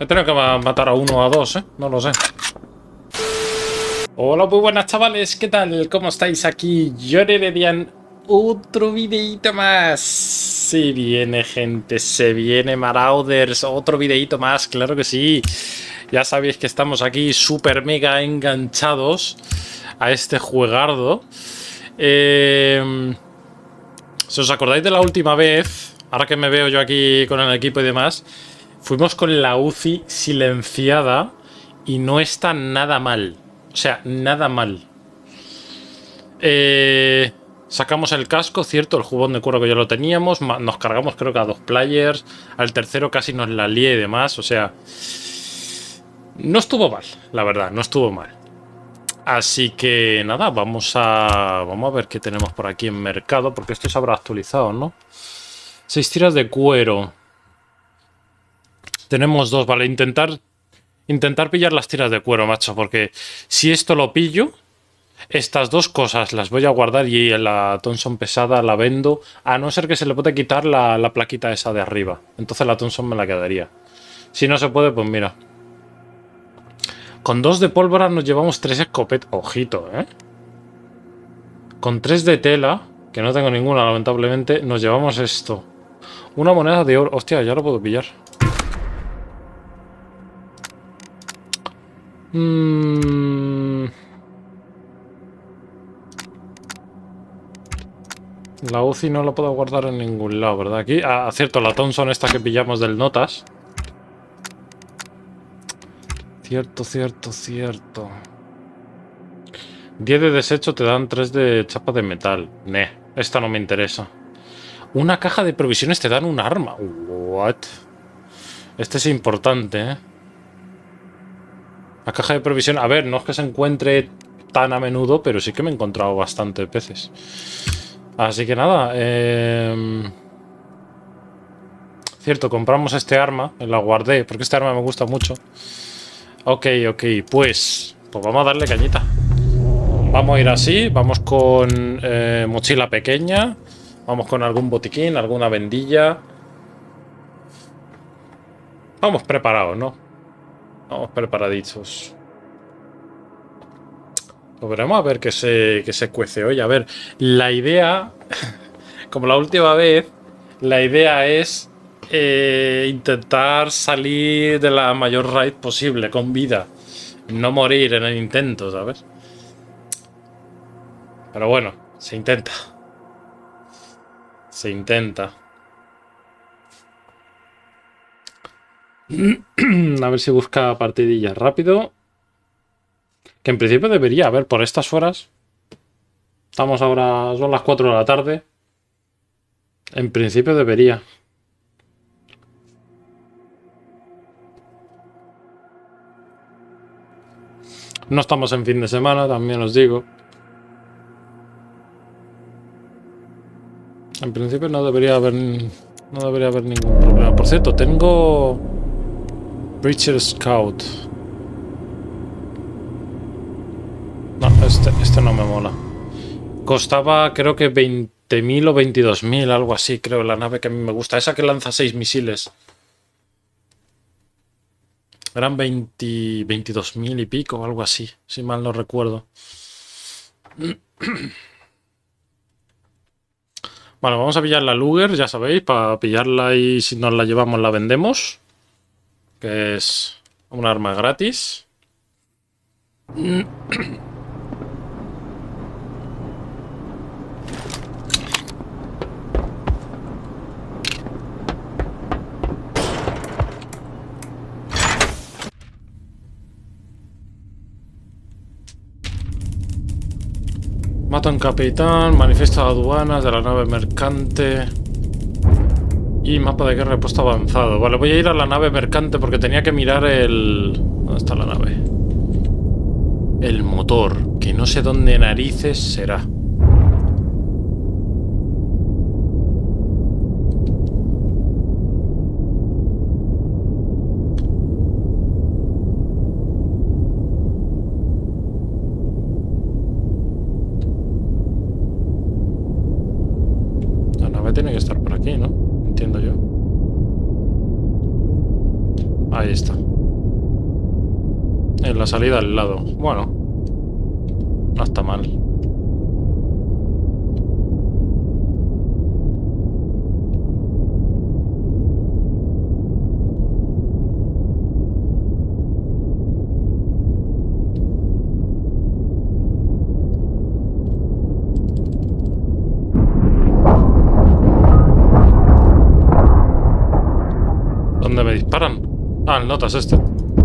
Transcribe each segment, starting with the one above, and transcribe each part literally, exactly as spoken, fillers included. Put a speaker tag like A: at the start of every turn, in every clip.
A: He tenido que ma- matar a uno o a dos, ¿eh? No lo sé. Hola, muy buenas chavales, ¿qué tal? ¿Cómo estáis? Aquí Yoreredian, otro videíto más. Se viene, gente, se viene Marauders, otro videíto más, claro que sí. Ya sabéis que estamos aquí súper mega enganchados a este juegardo. Eh, si os acordáis de la última vez, ahora que me veo yo aquí con el equipo y demás, fuimos con la U C I silenciada y no está nada mal. O sea, nada mal. Eh, sacamos el casco, cierto, el jubón de cuero que ya lo teníamos. Nos cargamos creo que a dos players. Al tercero casi nos la lié y demás. O sea, no estuvo mal, la verdad, no estuvo mal. Así que nada, vamos a, vamos a ver qué tenemos por aquí en mercado, porque esto se habrá actualizado, ¿no? Seis tiras de cuero. Tenemos dos, vale, intentar... Intentar pillar las tiras de cuero, macho, porque si esto lo pillo, estas dos cosas las voy a guardar y la Thompson pesada la vendo, a no ser que se le pueda quitar la, la plaquita esa de arriba. Entonces la Thompson me la quedaría. Si no se puede, pues mira. Con dos de pólvora nos llevamos tres escopetas. Ojito, ¿eh? Con tres de tela, que no tengo ninguna lamentablemente, nos llevamos esto. Una moneda de oro. Hostia, ya lo puedo pillar. Mmm... La U C I no la puedo guardar en ningún lado, ¿verdad? Aquí, ah, cierto, la Thompson esta que pillamos del Notas. Cierto, cierto, cierto. diez de desecho te dan tres de chapa de metal. Neh, esta no me interesa. Una caja de provisiones te dan un arma. What? Este es importante, ¿eh? La caja de provisiones... A ver, no es que se encuentre tan a menudo, pero sí que me he encontrado bastantes veces. Así que nada, eh... cierto, compramos este arma, la guardé, porque este arma me gusta mucho. Ok, ok, pues... Pues vamos a darle cañita. Vamos a ir así, vamos con eh, mochila pequeña. Vamos con algún botiquín, alguna vendilla. Vamos preparados, ¿no? Vamos preparaditos. Pues veremos a ver qué se, qué se cuece hoy. A ver, la idea... Como la última vez, la idea es eh, intentar salir de la mayor raid posible con vida. No morir en el intento, ¿sabes? Pero bueno, se intenta. Se intenta. A ver si busca partidillas rápido. Que en principio debería haber por estas horas. Estamos ahora, son las cuatro de la tarde. En principio debería. No estamos en fin de semana, también os digo. En principio no debería haber, no debería haber ningún problema. Por cierto, tengo Preacher Scout. No, este, este no me mola. Costaba creo que veinte mil o veintidós mil, algo así, creo, la nave que a mí me gusta. Esa que lanza seis misiles. Eran veinte, veintidós mil y pico o algo así, si mal no recuerdo. Bueno, vamos a pillar la Luger, ya sabéis, para pillarla y si nos la llevamos la vendemos. Que es un arma gratis. Mata a un capitán, manifiesto de aduanas de la nave mercante y mapa de guerra de puesto avanzado. Vale, voy a ir a la nave mercante porque tenía que mirar el... ¿Dónde está la nave? El motor, que no sé dónde narices será. Tiene que estar por aquí, ¿no? Entiendo yo. Ahí está. En la salida al lado. Bueno. No está mal. ¿Dónde me disparan? Ah, el notas este.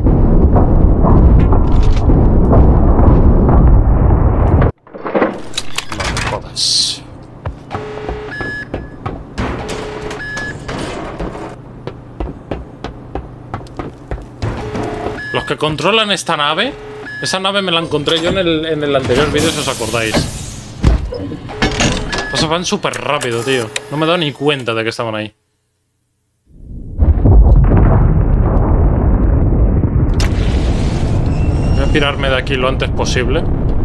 A: Los que controlan esta nave, esa nave me la encontré yo en el, en el anterior vídeo, si os acordáis. O sea, van súper rápido, tío. No me he dado ni cuenta de que estaban ahí. Voy a pirarme de aquí lo antes posible.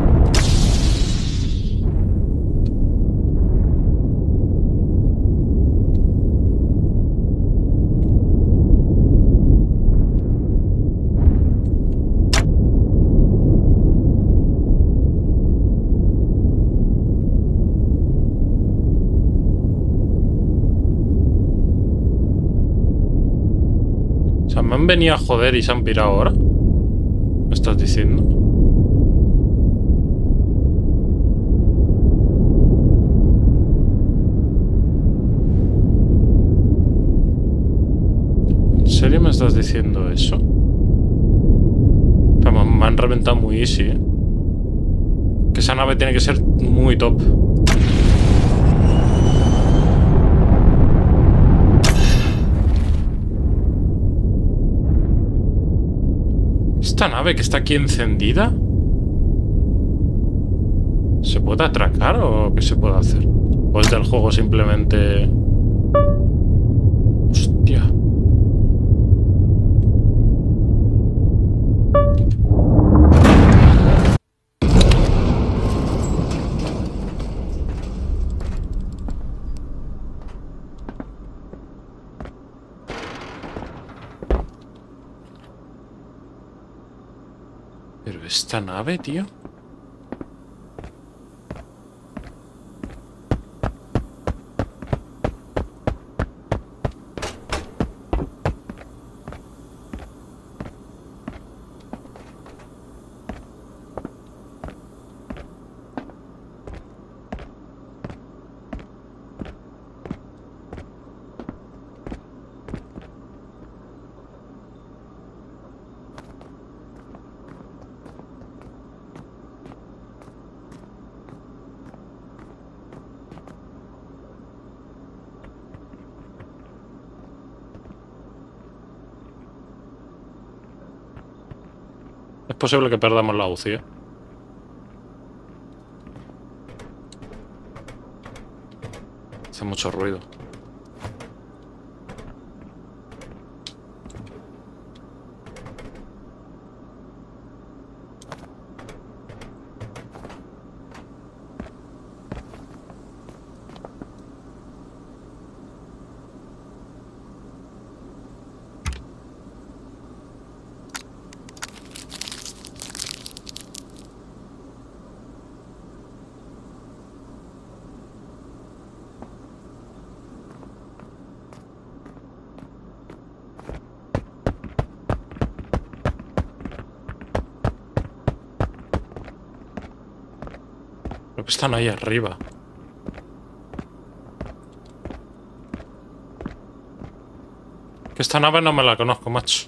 A: O sea, me han venido a joder y se han pirado ahora. ¿Me estás diciendo? ¿En serio me estás diciendo eso? Pero me han reventado muy easy, ¿eh? Que esa nave tiene que ser muy top. ¿Esta nave que está aquí encendida? ¿Se puede atracar o qué se puede hacer? ¿O es del juego simplemente...? Hostia. ¿Pero esta nave, tío? Es posible que perdamos la U C I, ¿eh? Hace mucho ruido. Creo que están ahí arriba. Que esta nave no me la conozco, macho.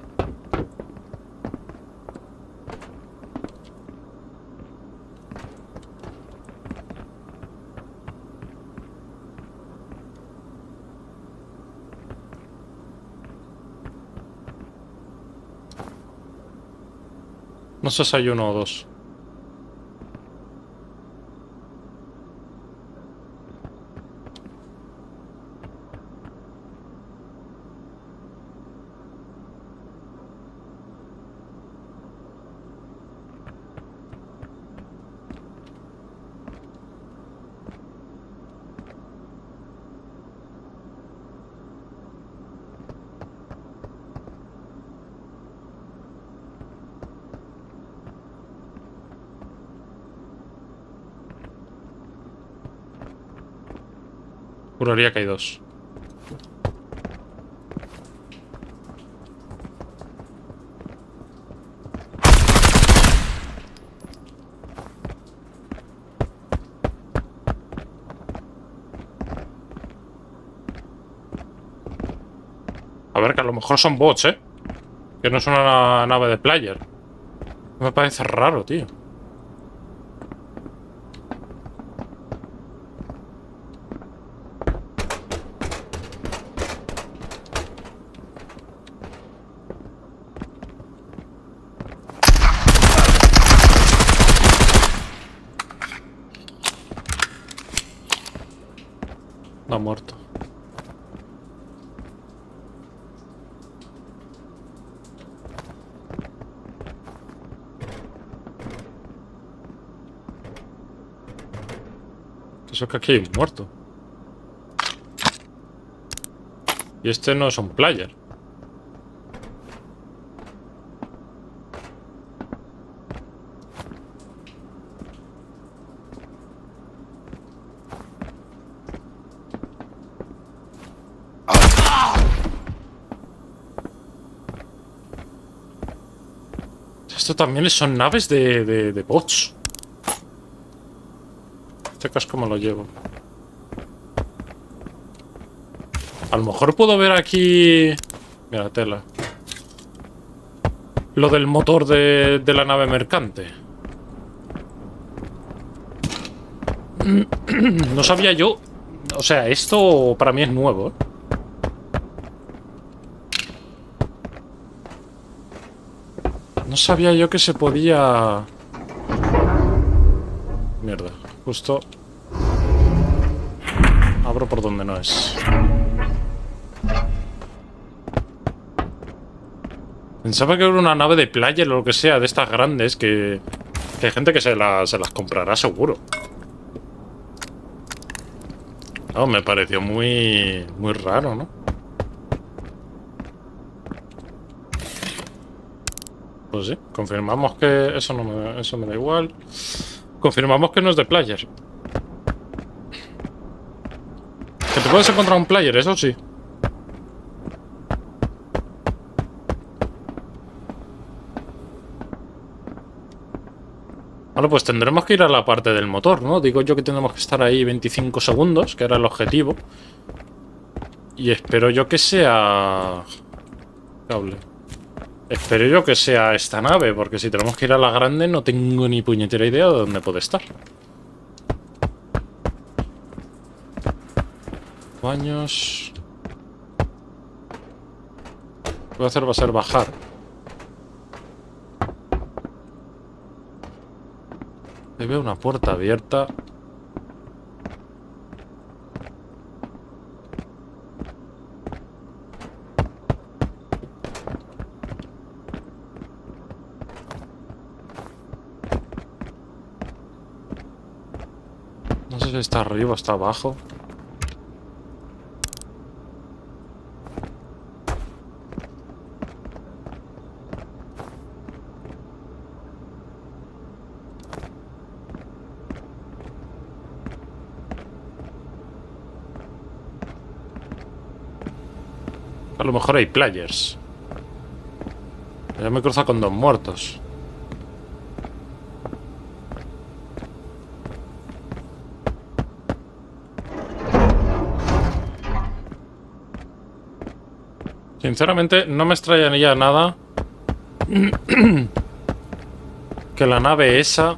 A: No sé si hay uno o dos. Juraría que hay dos. A ver, que a lo mejor son bots, ¿eh? Que no es una nave de player. Me parece raro, tío. No ha muerto. Eso es que aquí hay un muerto. Y este no es un player. Esto también son naves de, de, de bots. Este casco me lo llevo. A lo mejor puedo ver aquí... Mira, tela. Lo del motor de, de la nave mercante. No sabía yo... O sea, esto para mí es nuevo, ¿eh? No sabía yo que se podía... Mierda, justo... Abro por donde no es. Pensaba que era una nave de player o lo que sea, de estas grandes, que... Que hay gente que se, la, se las comprará seguro. No, me pareció muy... Muy raro, ¿no? Pues sí, confirmamos que... Eso no me, eso me da igual. Confirmamos que no es de player. Que te puedes encontrar un player, eso sí. Bueno, pues tendremos que ir a la parte del motor, ¿no? Digo yo que tendremos que estar ahí veinticinco segundos, que era el objetivo. Y espero yo que sea... Cable. Espero yo que sea esta nave, porque si tenemos que ir a la grande no tengo ni puñetera idea de dónde puede estar. Baños... Lo que voy a hacer va a ser bajar. Ahí veo una puerta abierta. No sé si está arriba o está abajo. A lo mejor hay players. Ya me he cruzado con dos muertos. Sinceramente, no me extrañaría nada que la nave esa...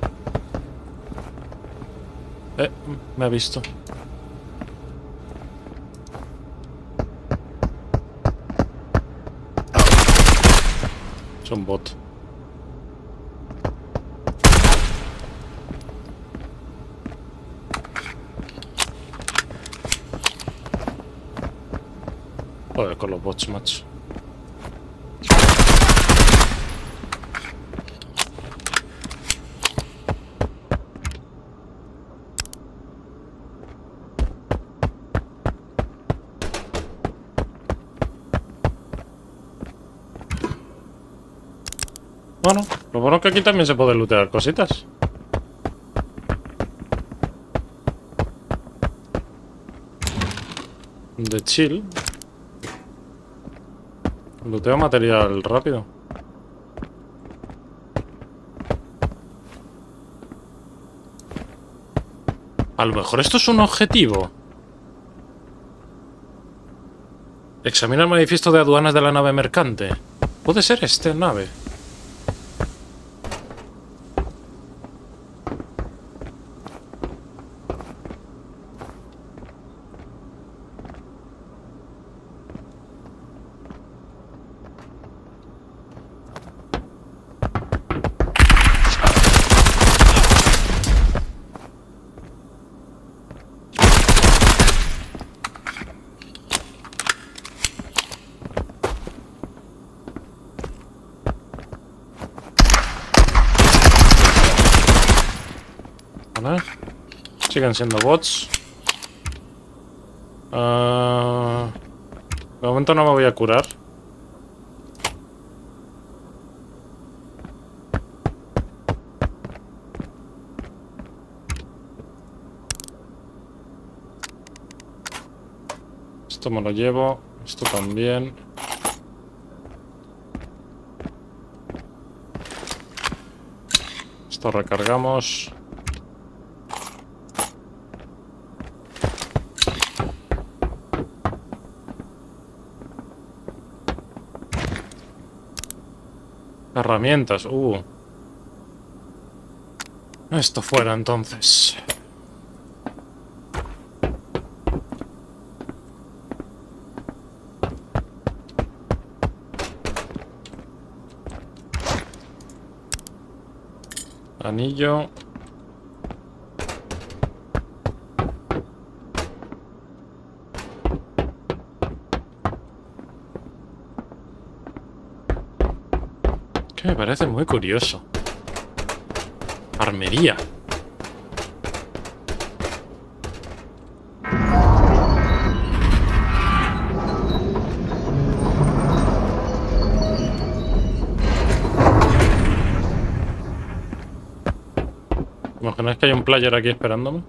A: Eh, me ha visto. Es un bot. Joder, con los bots, macho. Bueno, lo bueno es que aquí también se puede lootear cositas. De chill. Looteo material rápido. A lo mejor esto es un objetivo. Examina el manifiesto de aduanas de la nave mercante. Puede ser esta nave. Siguen siendo bots. Uh, de momento no me voy a curar. Esto me lo llevo. Esto también. Esto recargamos. Herramientas, uh. Esto fuera entonces. Anillo. Me parece muy curioso. Armería. ¿Imagináis que hay un player aquí esperándome?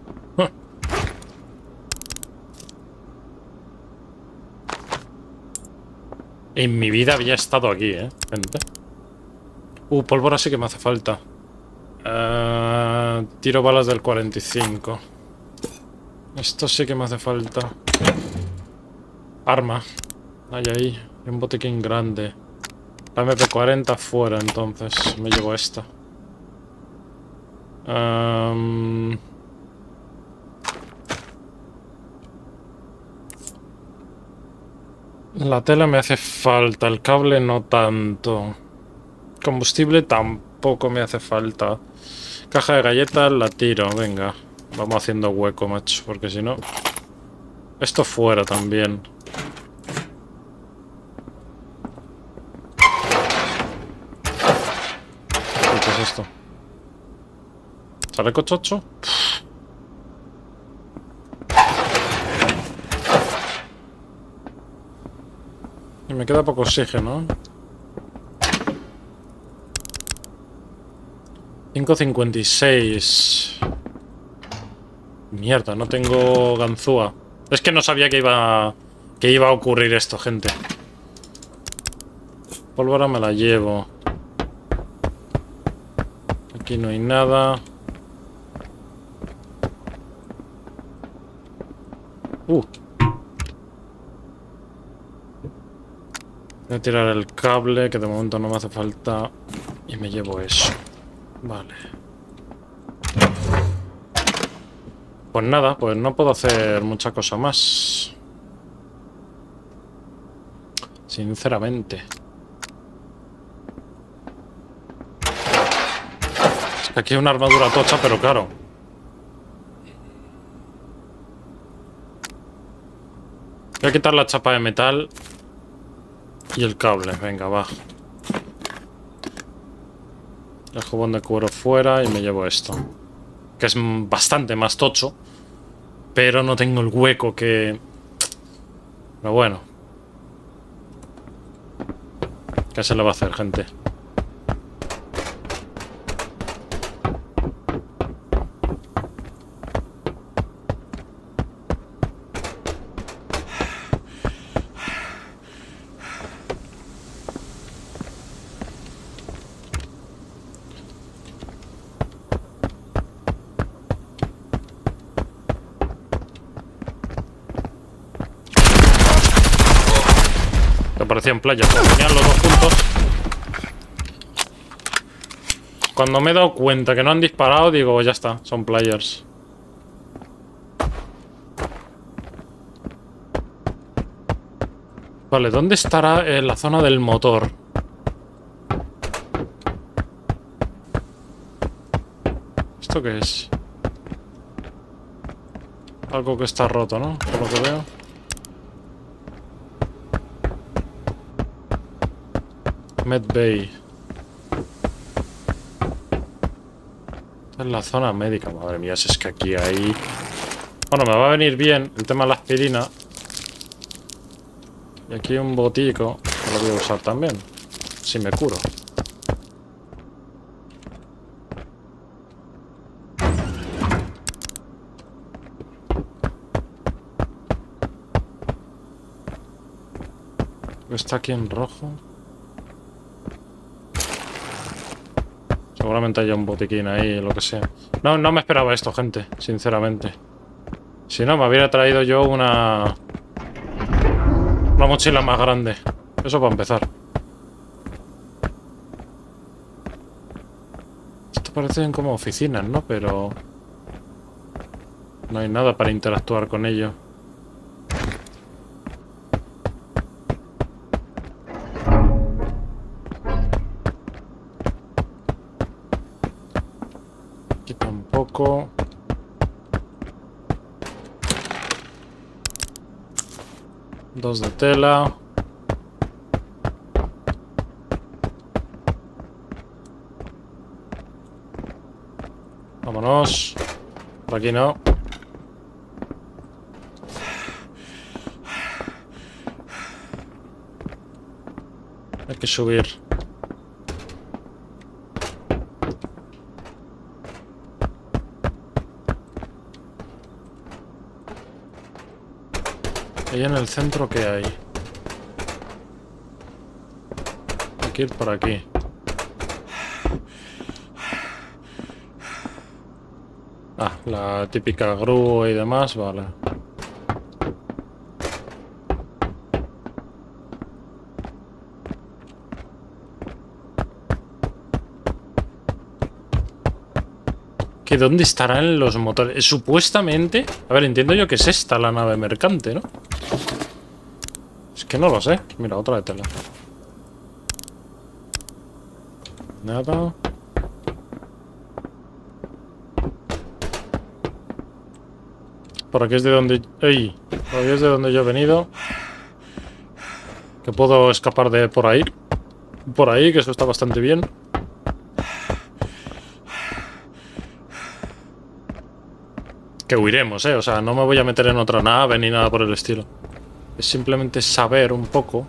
A: En mi vida había estado aquí, eh, gente. Uh, pólvora sí que me hace falta. Uh, tiro balas del cuarenta y cinco. Esto sí que me hace falta. Arma. Hay ahí. Un botiquín grande. La M P cuarenta fuera, entonces. Me llevo esta. Um... La tela me hace falta. El cable no tanto. Combustible tampoco me hace falta. Caja de galletas la tiro, venga. Vamos haciendo hueco, macho, porque si no... Esto fuera también. ¿Qué es esto? ¿Chaleco chocho? Y me queda poco oxígeno. cinco cincuenta y seis. Mierda, no tengo ganzúa. Es que no sabía que iba que iba a ocurrir esto, gente. Pólvora me la llevo. Aquí no hay nada. Uh. Voy a tirar el cable, que de momento no me hace falta. Y me llevo eso. Vale. Pues nada, pues no puedo hacer mucha cosa más. Sinceramente. Es que aquí hay una armadura tocha, pero claro. Voy a quitar la chapa de metal y el cable. Venga, va. El jubón de cuero fuera y me llevo esto. Que es bastante más tocho. Pero no tengo el hueco que... Pero bueno. ¿Qué se le va a hacer, gente? Me parecían playas, como venían los dos juntos. Cuando me he dado cuenta que no han disparado, digo, ya está, son players. Vale, ¿dónde estará en la zona del motor? ¿Esto qué es? Algo que está roto, ¿no? Por lo que veo. Med Bay. Esta es la zona médica. Madre mía, si es que aquí hay... Bueno, me va a venir bien el tema de la aspirina. Y aquí un botico. Que lo voy a usar también. Si me curo. Está aquí en rojo. Seguramente haya un botiquín ahí, lo que sea. No, no me esperaba esto, gente, sinceramente. Si no, me hubiera traído yo una... Una mochila más grande. Eso para empezar. Esto parecen como oficinas, ¿no? Pero... no hay nada para interactuar con ello. Aquí tampoco. Dos de tela. Vámonos. Por aquí no. Hay que subir. Ahí en el centro, ¿qué hay? Hay que ir por aquí. Ah, la típica grúa y demás, vale. ¿Que dónde estarán los motores? Supuestamente... A ver, entiendo yo que es esta la nave mercante, ¿no? Es que no lo sé. Mira, otra de tela. Nada. Por aquí es de donde... ¡Ey! Por aquí es de donde yo he venido. Que puedo escapar de por ahí. Por ahí, que eso está bastante bien. Que huiremos, ¿eh? O sea, no me voy a meter en otra nave ni nada por el estilo. Es simplemente saber un poco.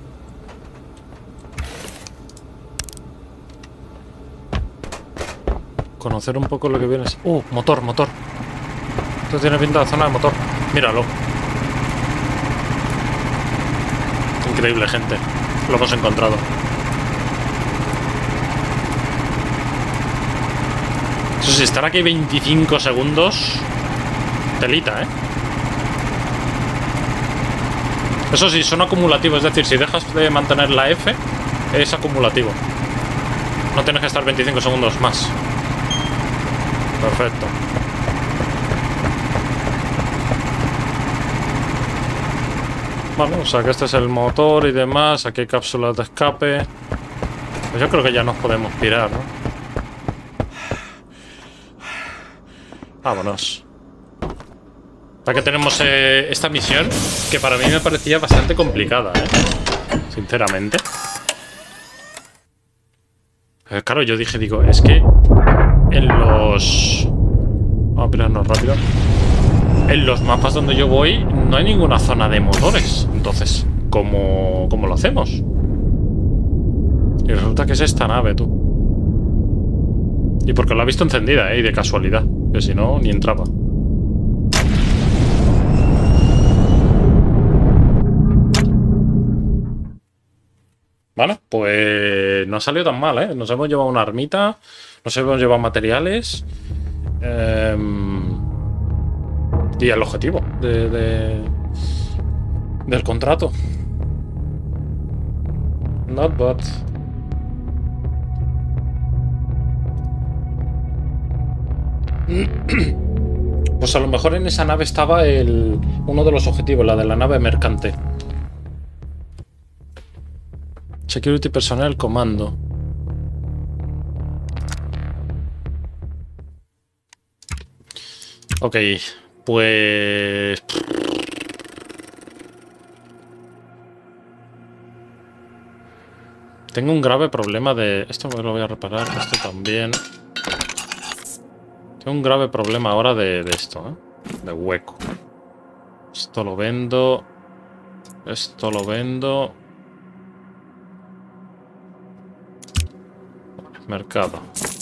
A: Conocer un poco lo que viene. ¡Uh! Motor, motor. Esto tiene pinta de zona de motor. Míralo. Increíble, gente. Lo hemos encontrado. Eso sí, estar aquí veinticinco segundos. Telita, ¿eh? Eso sí, son acumulativos. Es decir, si dejas de mantener la F, es acumulativo. No tienes que estar veinticinco segundos más. Perfecto. Vale, o sea que este es el motor y demás. Aquí hay cápsulas de escape. Pues yo creo que ya nos podemos pirar, ¿no? Vámonos. Ya que tenemos eh, esta misión, que para mí me parecía bastante complicada, ¿eh? Sinceramente. Eh, claro, yo dije, digo, es que en los... Vamos a pirarnos rápido. En los mapas donde yo voy no hay ninguna zona de motores. Entonces, ¿cómo, cómo lo hacemos? Y resulta que es esta nave, tú. Y porque la he visto encendida, ¿eh? Y de casualidad. Que si no, ni entraba. Vale, pues no ha salido tan mal, ¿eh? Nos hemos llevado una armita, nos hemos llevado materiales eh, y el objetivo de, de, del contrato. Not bad. Pues a lo mejor en esa nave estaba el uno de los objetivos, la de la nave mercante. Security Personnel Comando. Ok, pues... Tengo un grave problema de... Esto me lo voy a reparar, esto también. Tengo un grave problema ahora de, de esto, ¿eh? De hueco. Esto lo vendo. Esto lo vendo. Mercado.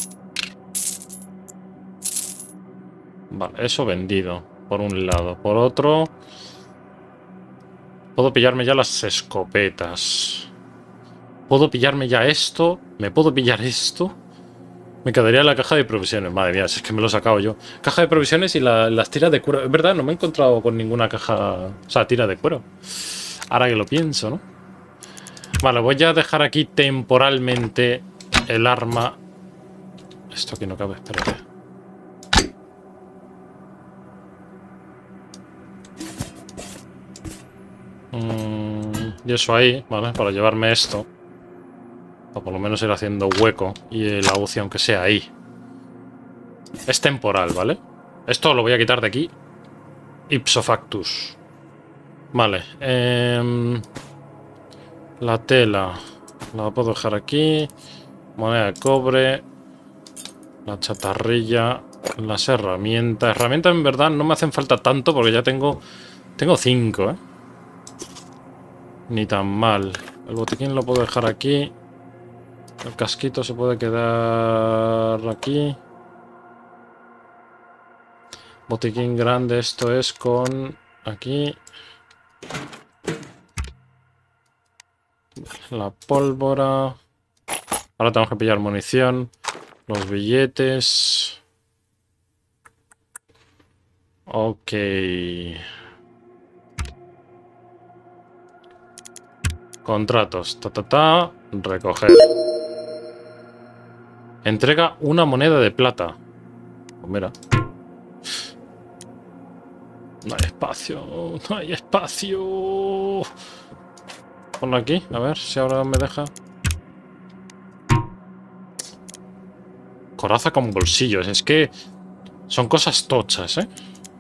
A: Vale, eso vendido. Por un lado. Por otro... Puedo pillarme ya las escopetas. Puedo pillarme ya esto. Me puedo pillar esto. Me quedaría la caja de provisiones. Madre mía, si es que me lo he sacado yo. Caja de provisiones y la, las tiras de cuero. Es verdad, no me he encontrado con ninguna caja... O sea, tira de cuero. Ahora que lo pienso, ¿no? Vale, voy a dejar aquí temporalmente el arma. Esto aquí no cabe, espérate. Mm, y eso ahí, ¿vale? Para llevarme esto. O por lo menos ir haciendo hueco. Y el U C I aunque sea ahí. Es temporal, ¿vale? Esto lo voy a quitar de aquí. Ipso factus. Vale. Eh, la tela. La puedo dejar aquí. Moneda de cobre. La chatarrilla. Las herramientas. Herramientas en verdad no me hacen falta tanto porque ya tengo... Tengo cinco, ¿eh? Ni tan mal. El botiquín lo puedo dejar aquí. El casquito se puede quedar aquí. Botiquín grande, esto es con... Aquí. La pólvora. Ahora tenemos que pillar munición. Los billetes. Ok. Contratos. Ta, ta, ta. Recoger. Entrega una moneda de plata. Pues mira. No hay espacio. No hay espacio. Ponlo aquí. A ver si ahora me deja. Coraza con bolsillos. Es que son cosas tochas, ¿eh?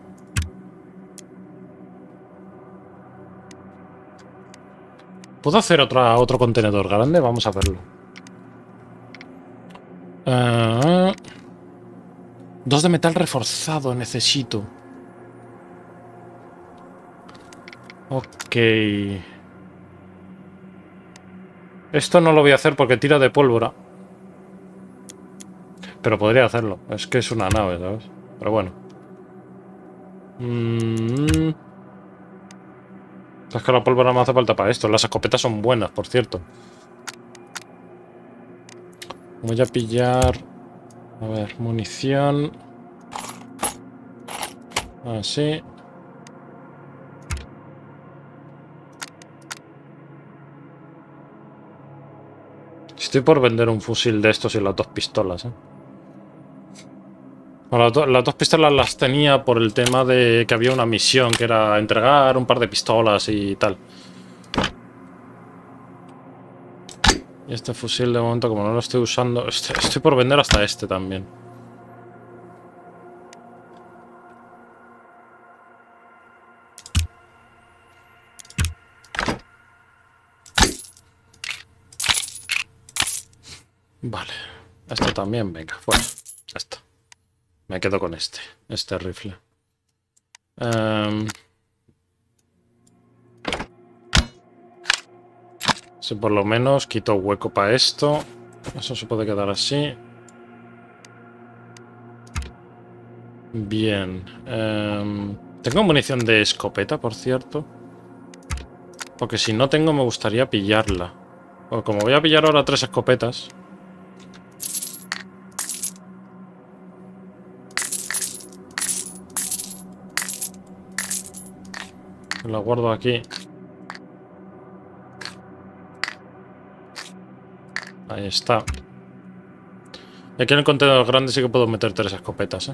A: ¿Puedo hacer otra, otro contenedor grande? Vamos a verlo. Uh, dos de metal reforzado necesito. Ok. Esto no lo voy a hacer porque tira de pólvora. Pero podría hacerlo. Es que es una nave, ¿sabes? Pero bueno. Mm. Es que la pólvora me hace falta para esto. Las escopetas son buenas, por cierto. Voy a pillar... A ver, munición. Así. Estoy por vender un fusil de estos y las dos pistolas, ¿eh? Bueno, las, do las dos pistolas las tenía por el tema de que había una misión que era entregar un par de pistolas y tal. Y este fusil de momento, como no lo estoy usando, estoy, estoy por vender hasta este también. Vale. Este también, venga, fuera. Ya está. Me quedo con este, este rifle. Um, si por lo menos quito hueco para esto. Eso se puede quedar así. Bien. Um, tengo munición de escopeta, por cierto. Porque si no tengo, me gustaría pillarla. O como voy a pillar ahora tres escopetas. La guardo aquí. Ahí está. Y aquí en el contenedor grande sí que puedo meter tres escopetas, ¿eh?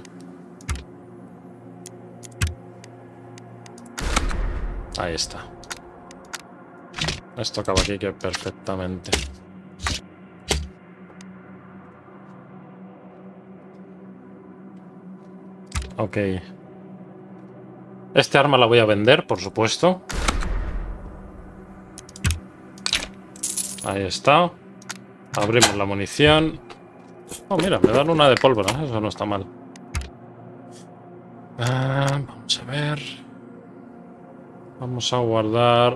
A: Ahí está. Esto acaba aquí que perfectamente. Ok. Este arma la voy a vender, por supuesto. Ahí está. Abrimos la munición. Oh, mira, me dan una de pólvora. Eso no está mal. Ah, vamos a ver. Vamos a guardar,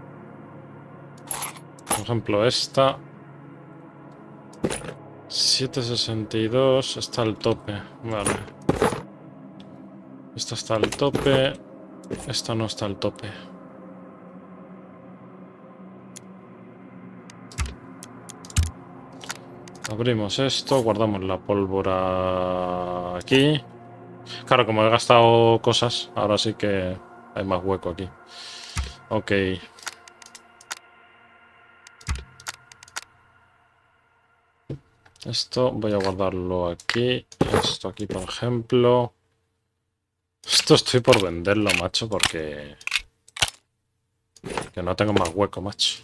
A: por ejemplo, esta. setecientos sesenta y dos. Está al tope. Vale. Esta está al tope. Esta no está al tope. Abrimos esto, guardamos la pólvora aquí. Claro, como he gastado cosas, ahora sí que hay más hueco aquí. Ok. Esto voy a guardarlo aquí. Esto aquí, por ejemplo. Esto estoy por venderlo, macho, porque... que no tengo más hueco, macho.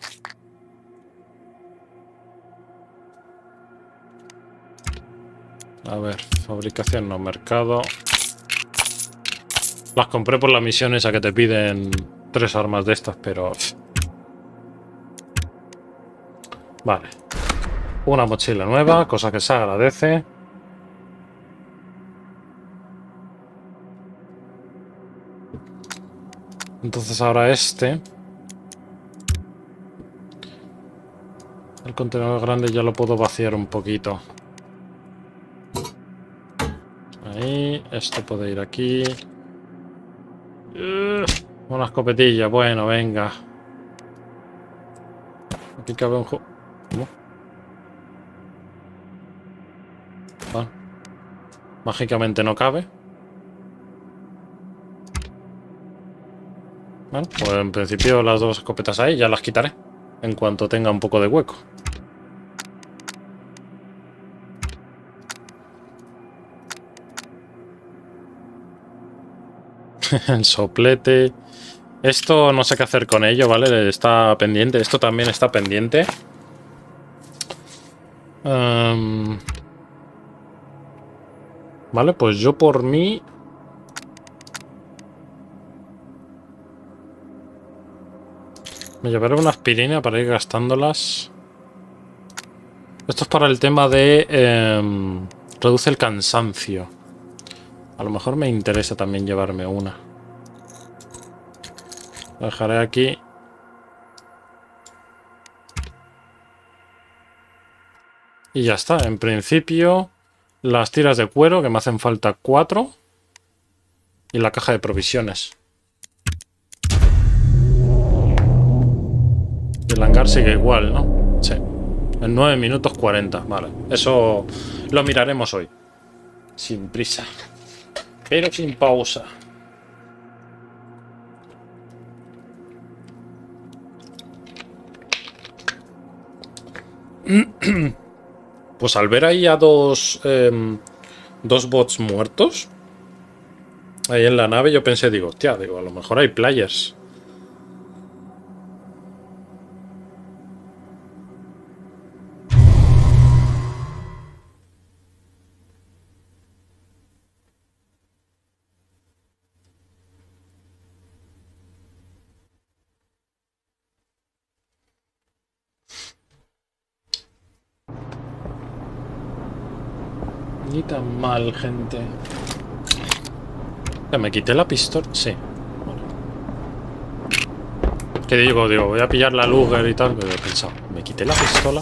A: A ver, fabricación no, mercado. Las compré por la misión esa que te piden tres armas de estas, pero... Vale. Una mochila nueva, cosa que se agradece. Entonces ahora este... el contenedor grande ya lo puedo vaciar un poquito. Ahí, esto puede ir aquí. Uh, una escopetilla, bueno, venga. Aquí cabe un juego. ¿Cómo? Vale. Mágicamente no cabe. Bueno, pues en principio las dos escopetas ahí ya las quitaré en cuanto tenga un poco de hueco. El soplete. Esto no sé qué hacer con ello, ¿vale? Está pendiente. Esto también está pendiente. Um, vale, pues yo por mí... me llevaré una aspirina para ir gastándolas. Esto es para el tema de... Eh, reduce el cansancio. A lo mejor me interesa también llevarme una. Lo dejaré aquí. Y ya está. En principio, las tiras de cuero, que me hacen falta cuatro. Y la caja de provisiones. Y el hangar sigue igual, ¿no? Sí. En nueve minutos cuarenta. Vale. Eso lo miraremos hoy. Sin prisa. Pero sin pausa. Pues al ver ahí a dos eh, dos bots muertos ahí en la nave, yo pensé, digo, hostia, digo, a lo mejor hay players. Ni tan mal, gente. ¿Me quité la pistola? Sí. Bueno. ¿Qué digo? Digo, voy a pillar la Luger y tal, pero he pensado, ¿me quité la pistola?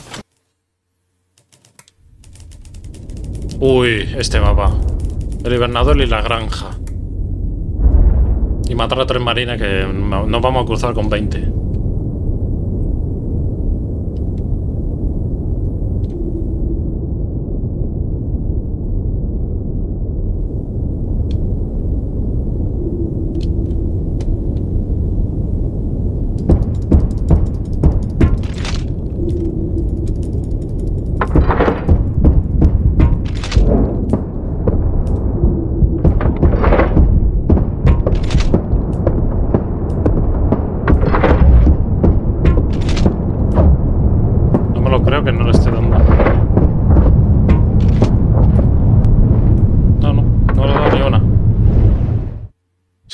A: Uy, este mapa. El hibernador y la granja. Y matar a tres marines que nos vamos a cruzar con veinte.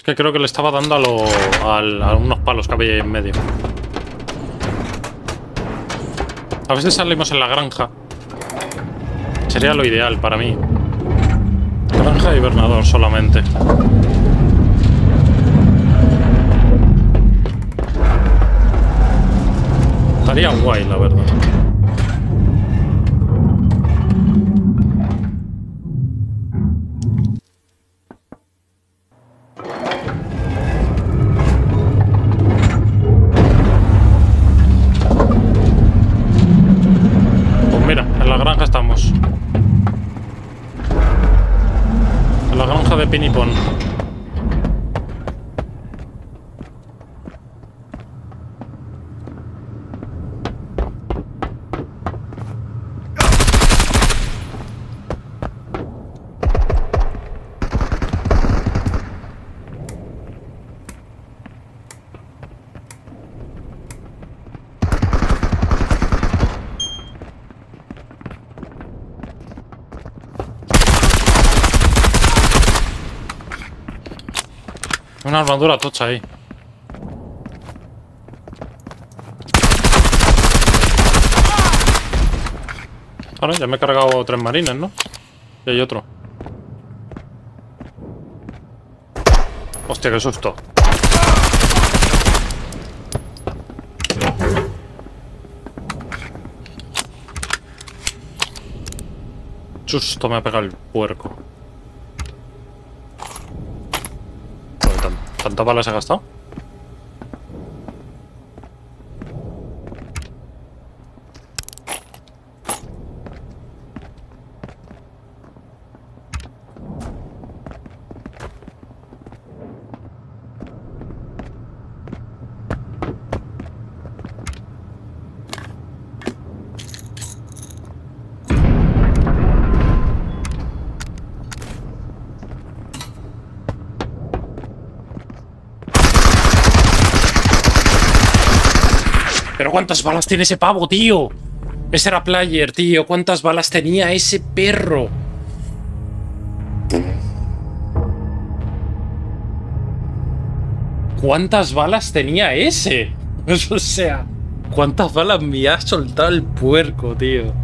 A: Es que creo que le estaba dando a, lo, al, a unos palos que había ahí en medio. A veces salimos en la granja. Sería lo ideal para mí. Granja de hibernador solamente. Estaría guay, la verdad. Pues mira, en la granja estamos. En la granja de Pinipón. Una armadura tocha ahí. Vale, ya me he cargado tres marines, ¿no? Y hay otro. Hostia, qué susto. Susto me ha pegado el puerco. ¿Cuántas balas he gastado? ¿Pero cuántas balas tiene ese pavo, tío? Ese era player, tío. ¿Cuántas balas tenía ese perro? ¿Cuántas balas tenía ese? O sea, ¿cuántas balas me ha soltado el puerco, tío?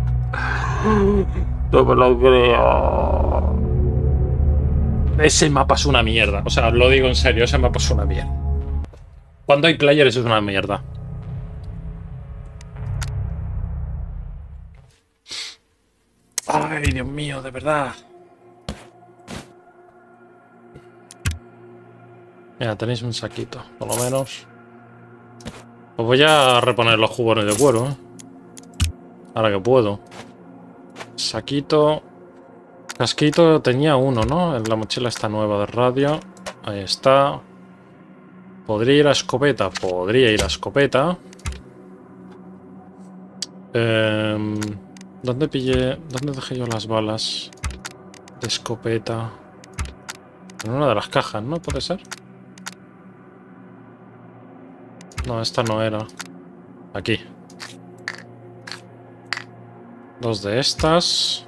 A: No me lo creo. Ese mapa es una mierda. O sea, lo digo en serio, ese mapa es una mierda. Cuando hay players es una mierda. Ay, Dios mío, de verdad. Mira, tenéis un saquito, por lo menos. Os voy a reponer los jugones de cuero, ¿eh? Ahora que puedo. Saquito. Casquito tenía uno, ¿no? En la mochila esta nueva de radio. Ahí está. ¿Podría ir a escopeta? Podría ir a escopeta. Eh... ¿Dónde pillé? ¿Dónde dejé yo las balas de escopeta? En una de las cajas, ¿no? ¿Puede ser? No, esta no era. Aquí. Dos de estas.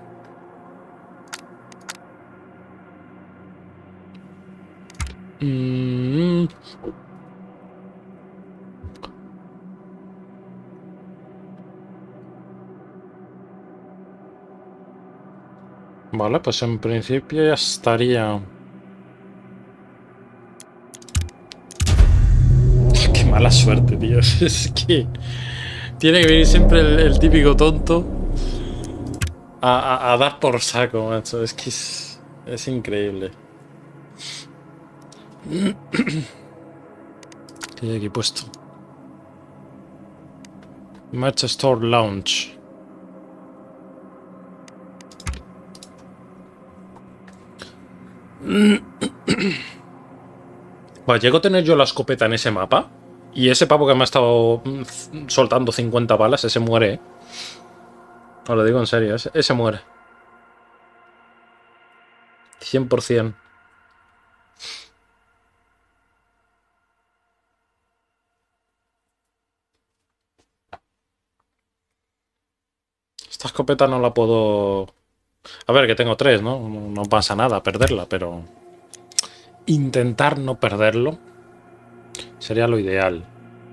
A: Mm. Vale, pues en principio ya estaría. Qué mala suerte, tío. Es que tiene que venir siempre el, el típico tonto a, a, a dar por saco, macho. Es que es, es increíble. ¿Qué hay aquí puesto? Match Store Lounge. Vale, llego a tener yo la escopeta en ese mapa. Y ese pavo que me ha estado soltando cincuenta balas, ese muere, ¿eh? Os lo digo en serio, ese, ese muere. cien por cien. Esta escopeta no la puedo... A ver, que tengo tres, ¿no? No pasa nada perderla, pero... intentar no perderlo sería lo ideal.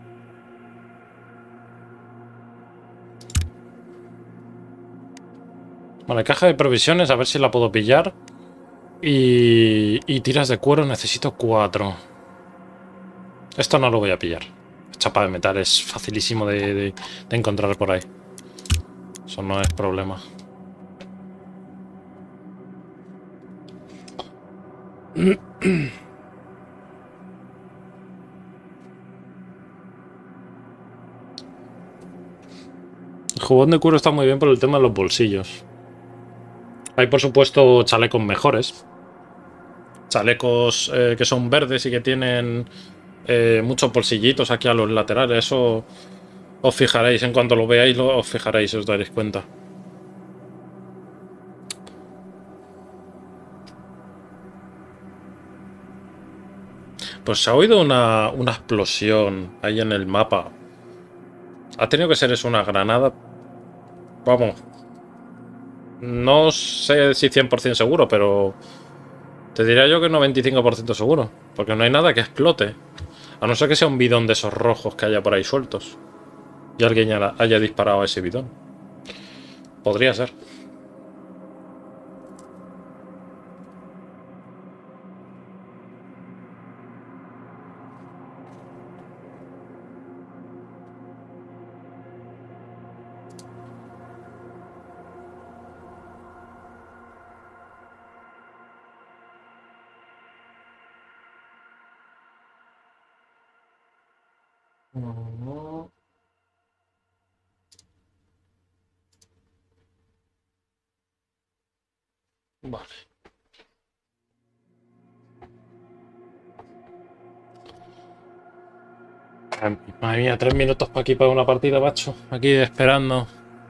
A: Vale, caja de provisiones, a ver si la puedo pillar. Y, y tiras de cuero necesito cuatro. Esto no lo voy a pillar. Chapa de metal es facilísimo de, de, de encontrar por ahí. Eso no es problema. El jubón de cuero está muy bien por el tema de los bolsillos. Hay por supuesto chalecos mejores. Chalecos eh, que son verdes y que tienen eh, muchos bolsillitos aquí a los laterales. Eso os fijaréis. En cuanto lo veáis, lo, os fijaréis, os daréis cuenta. Pues se ha oído una, una explosión ahí en el mapa. Ha tenido que ser eso una granada. Vamos. No sé si cien por cien seguro, pero te diría yo que noventa y cinco por ciento seguro. Porque no hay nada que explote. A no ser que sea un bidón de esos rojos que haya por ahí sueltos. Y alguien haya, haya disparado a ese bidón. Podría ser. Vale. Madre mía, tres minutos para aquí para una partida, macho. Aquí esperando.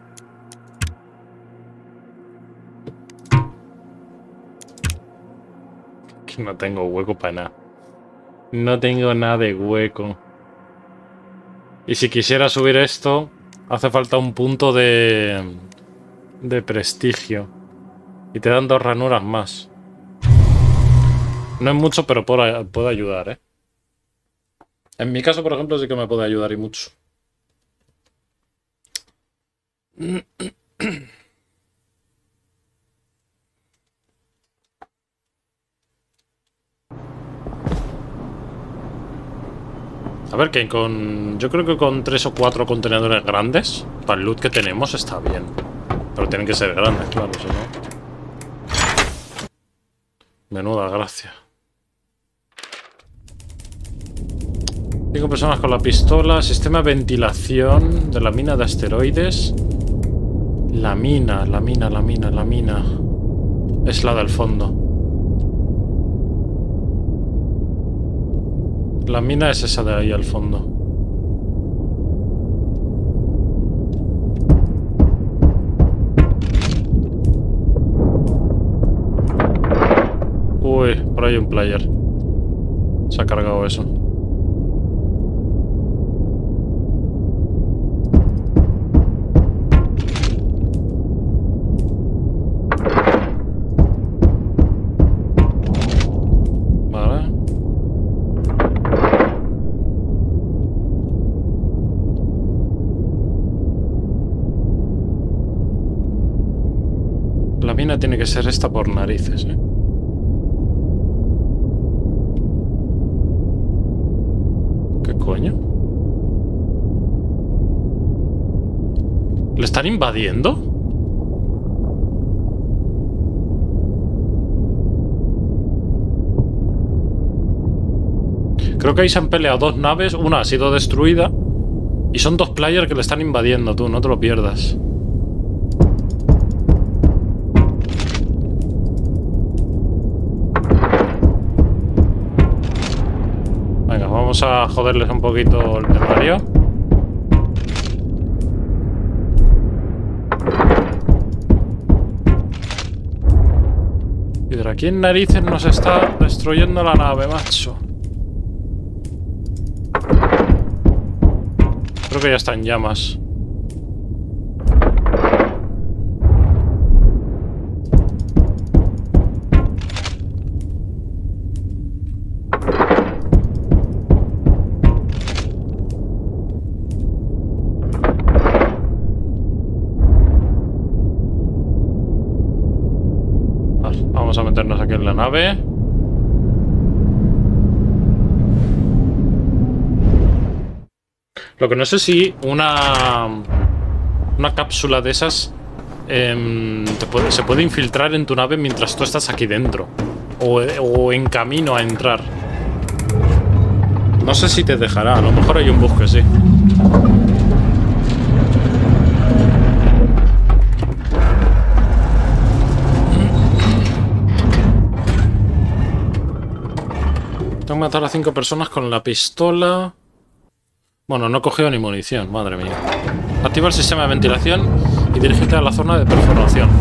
A: Que no tengo hueco para nada. No tengo nada de hueco. Y si quisiera subir esto, hace falta un punto de... de prestigio. Y te dan dos ranuras más. No es mucho, pero puede, puede ayudar, ¿eh? En mi caso, por ejemplo, sí que me puede ayudar y mucho. A ver, que con... yo creo que con tres o cuatro contenedores grandes, para el loot que tenemos, está bien. Pero tienen que ser grandes, claro, si no... Menuda gracia. Cinco personas con la pistola. Sistema de ventilación de la mina de asteroides. La mina, la mina, la mina, la mina. Es la del fondo. La mina es esa de ahí al fondo. Uy, por ahí un player. Se ha cargado eso. Vale. La mina tiene que ser esta por narices, ¿eh? ¿Qué coño? ¿Le están invadiendo? Creo que ahí se han peleado dos naves. Una ha sido destruida. Y son dos players que le están invadiendo, tú. No te lo pierdas. Venga, vamos a joderles un poquito el temario. Y de aquí en narices nos está destruyendo la nave, macho. Creo que ya está en llamas. nave. Lo que no sé si una... Una cápsula de esas... Eh, te puede, se puede infiltrar en tu nave mientras tú estás aquí dentro. O, o en camino a entrar. No sé si te dejará. A lo mejor hay un bug que sí. Tengo que matar a cinco personas con la pistola. Bueno, no he cogido ni munición, madre mía. Activa el sistema de ventilación y dirígete a la zona de perforación.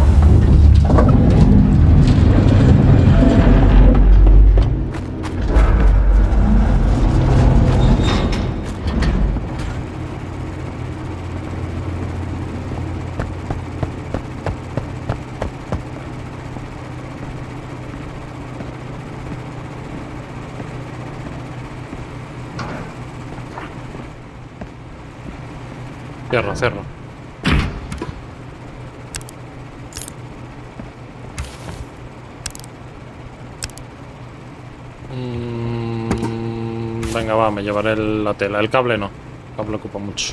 A: Cierra, cierra. Mm, venga, va, me llevaré la tela. El cable no. El cable ocupa mucho.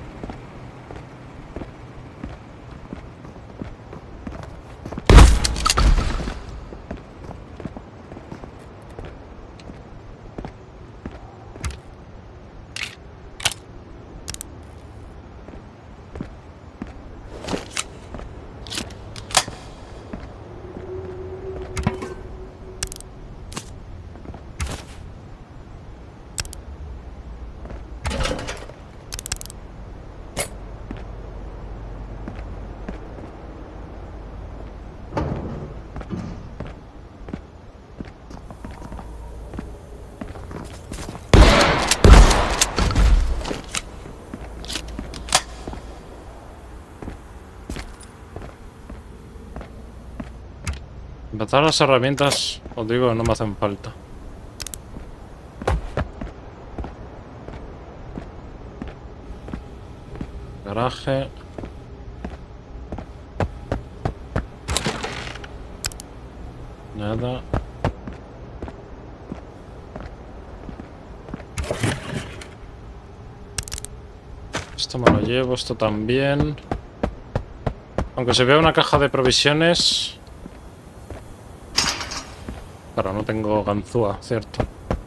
A: Empezar las herramientas, os digo, no me hacen falta. Garaje. Nada. Esto me lo llevo, esto también. Aunque se vea una caja de provisiones... Claro, no tengo ganzúa, cierto.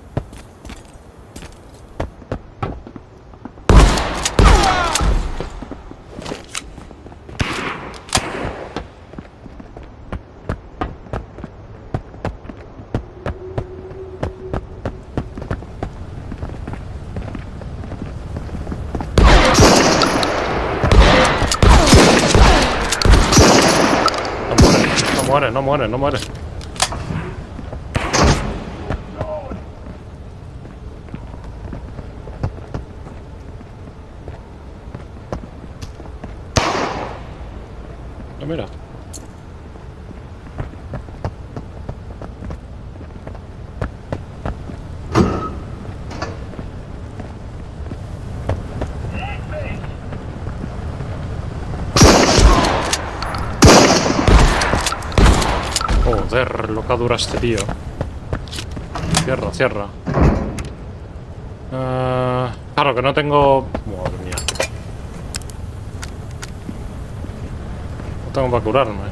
A: No muere, no muere, no muere. Mira. Joder, lo que dura este tío. Cierra, cierra. Uh, claro que no tengo... Madre mía. No tengo para curarme.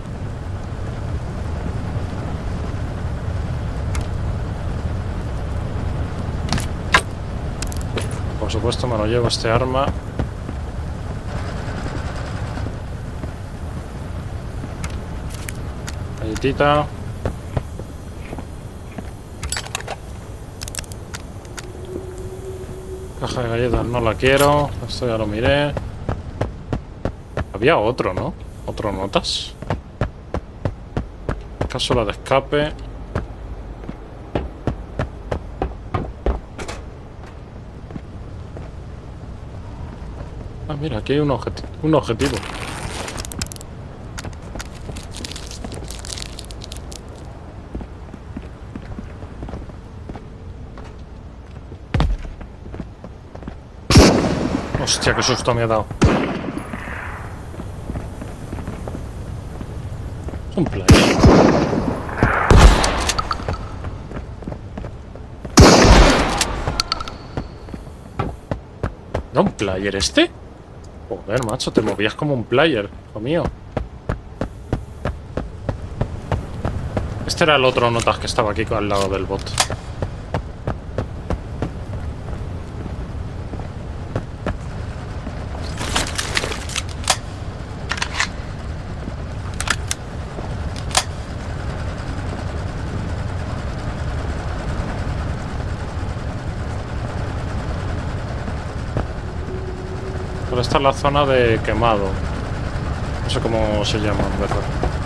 A: Por supuesto me lo llevo este arma. Galletita. Caja de galletas no la quiero. Esto ya lo miré. Había otro, ¿no? Otro notas. Cápsula de escape. Ah, mira, aquí hay un, objeti un objetivo. Hostia, qué susto me ha dado. Es un play. ¿Era un player este? Joder, macho, te movías como un player, hijo mío. Este era el otro notas que estaba aquí al lado del bot. Pero esta es la zona de quemado. No sé cómo se llama, en verdad.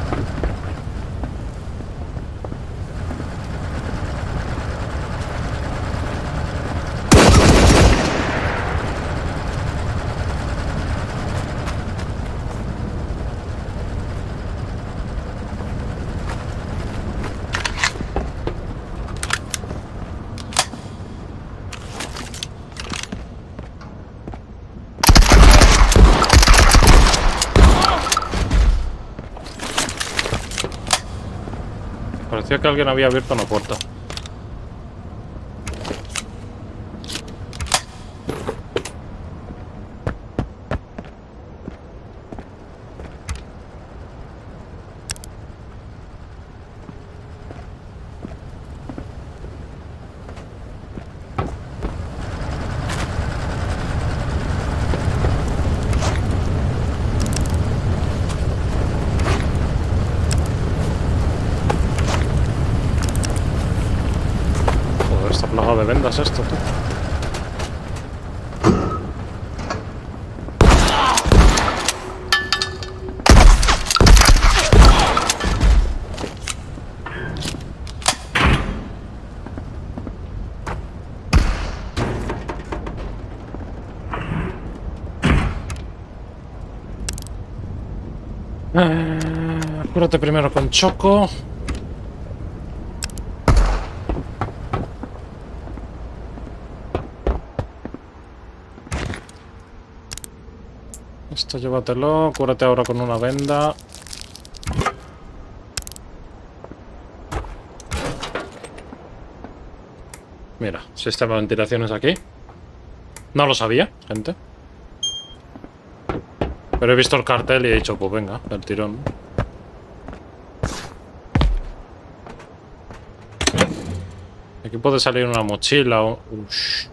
A: Parecía que alguien había abierto una puerta. Esta plaga de vendas esto, tú. Eh, cúrate primero con Choco. Esto llévatelo, cúrate ahora con una venda. Mira, sistema de ventilaciones aquí. No lo sabía, gente. Pero he visto el cartel y he dicho, pues venga, del tirón. Aquí puede salir una mochila o... Ush.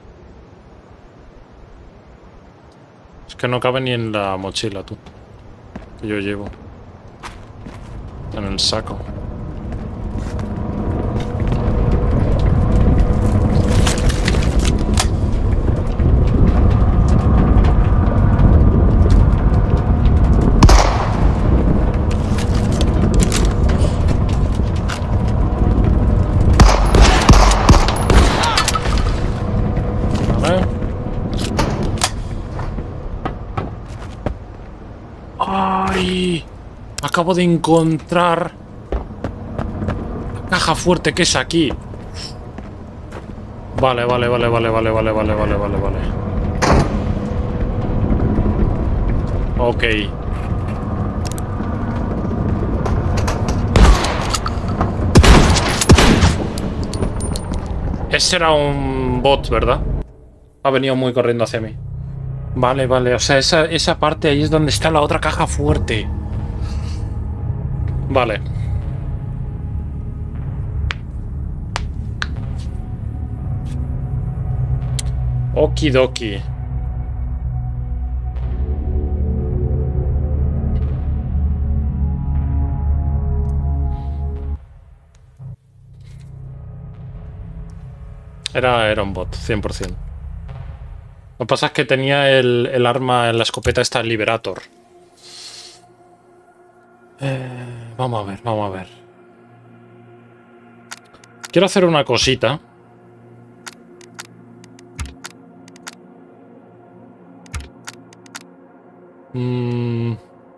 A: Es que no cabe ni en la mochila, tú. Que yo llevo. En el saco. ¡Ay! Acabo de encontrar la caja fuerte que es aquí. Vale, vale, vale, vale, vale, vale, vale, vale, vale, vale. Ok. Ese era un bot, ¿verdad? Ha venido muy corriendo hacia mí. Vale, vale, o sea, esa, esa parte ahí es donde está la otra caja fuerte. Vale. Okidoki. Era, era un bot, cien por cien. Lo que pasa es que tenía el, el arma en la escopeta esta, el Liberator. Eh, vamos a ver, vamos a ver. Quiero hacer una cosita. Mm.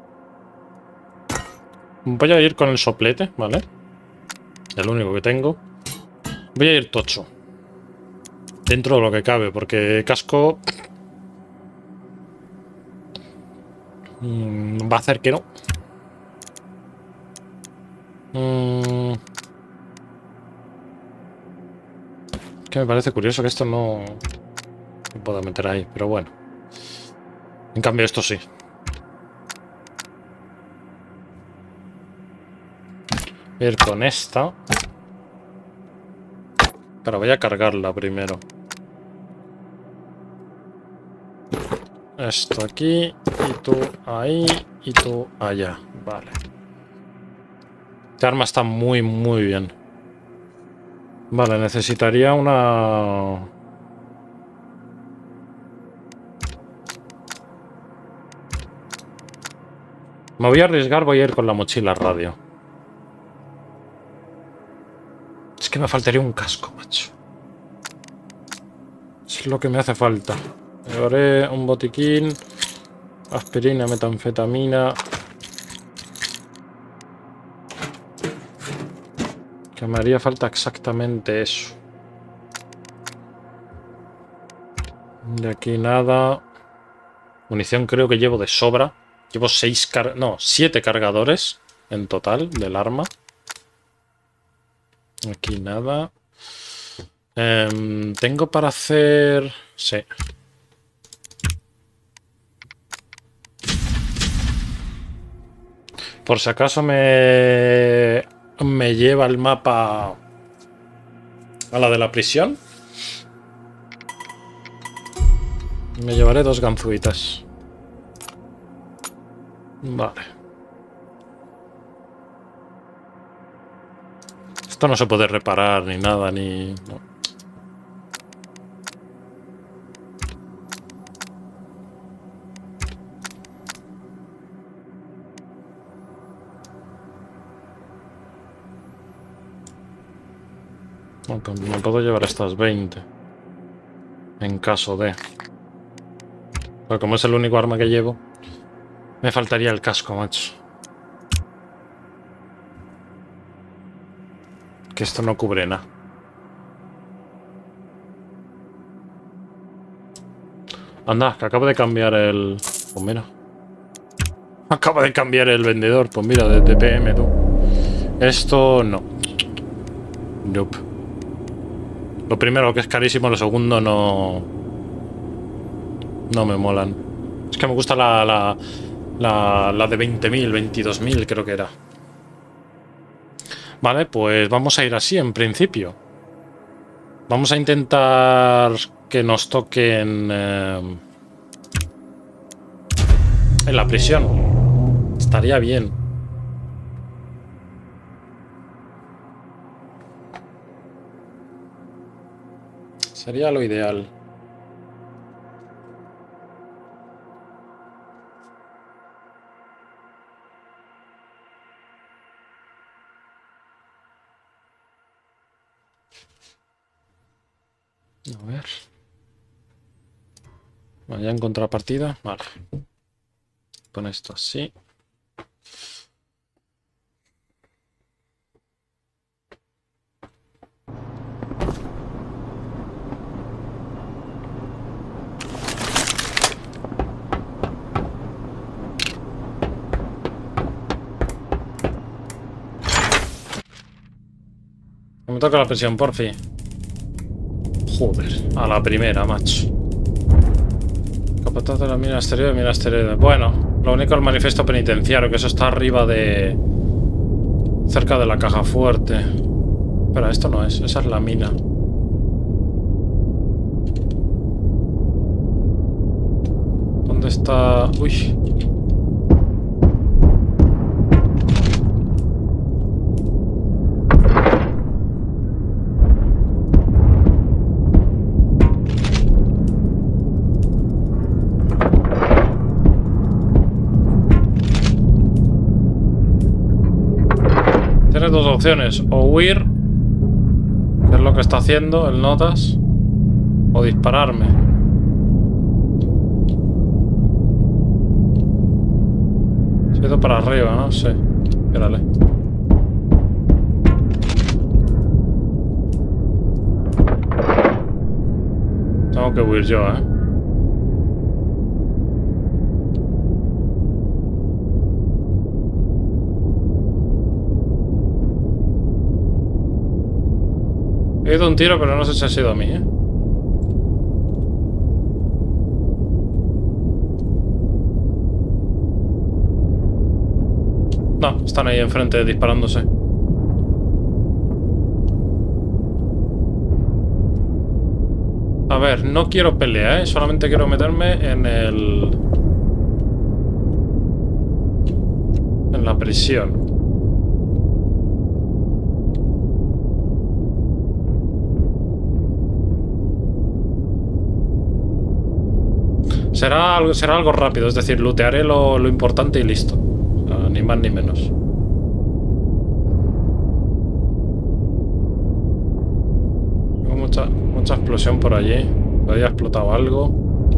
A: Voy a ir con el soplete, ¿vale? El único que tengo. Voy a ir tocho. Dentro de lo que cabe, porque casco... Mm, va a hacer que no. Mm. Que me parece curioso que esto no... me pueda meter ahí, pero bueno. En cambio, esto sí. Voy a ir con esta. Pero voy a cargarla primero. Esto aquí. Y tú ahí. Y tú allá. Vale. Este arma está muy, muy bien. Vale, necesitaría una... Me voy a arriesgar, voy a ir con la mochila radio. Es que me faltaría un casco, macho. Es lo que me hace falta. Llevaré un botiquín, aspirina, metanfetamina. Que me haría falta exactamente eso. De aquí nada. Munición creo que llevo de sobra. Llevo seis car... No, siete cargadores en total del arma. Aquí nada. Eh, tengo para hacer... Sí. Por si acaso me... Me lleva el mapa a la de la prisión. Me llevaré dos ganzuitas. Vale. Esto no se puede reparar ni nada, ni... No. Bueno, pues me puedo llevar estas veinte. En caso de... Pero como es el único arma que llevo, me faltaría el casco, macho. Que esto no cubre nada. Anda, que acabo de cambiar el... Pues mira. Acaba de cambiar el vendedor. Pues mira, de T P M, tú. Esto no. Nope. Lo primero, que es carísimo. Lo segundo, no... No me molan. Es que me gusta la... La, la, la de veinte mil, veintidós mil creo que era. Vale, pues vamos a ir así en principio. Vamos a intentar que nos toquen eh, en la prisión. Estaría bien. Sería lo ideal. A ver. Bueno, ya encontré la partida. Vale. Pon esto así. Me toca la presión, porfi. Joder, a la primera, macho. Capataz de la mina asteroide, mina asteroide. Bueno, lo único el manifiesto penitenciario, que eso está arriba de... cerca de la caja fuerte. Espera, esto no es, esa es la mina. ¿Dónde está? Uy. Tienes dos opciones, o huir, que es lo que está haciendo el notas, o dispararme. Se ha ido para arriba, ¿no? Sí. Espérale. Tengo que huir yo, ¿eh? He ido un tiro, pero no sé si ha sido a mí, ¿eh? No, están ahí enfrente disparándose. A ver, no quiero pelea, ¿eh? Solamente quiero meterme en el... en la prisión. Será algo, será algo rápido, es decir, lootearé lo, lo importante y listo. O sea, ni más ni menos. Tengo mucha, mucha explosión por allí. Había explotado algo.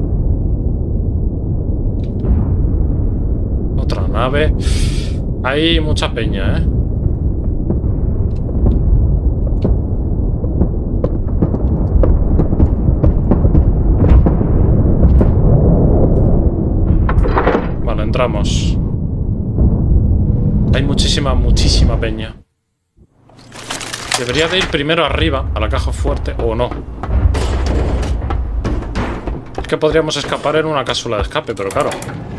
A: Otra nave. Hay mucha peña, ¿eh? Vale, entramos. Hay muchísima, muchísima peña. Debería de ir primero arriba, a la caja fuerte, o no. Es que podríamos escapar en una cápsula de escape, pero claro.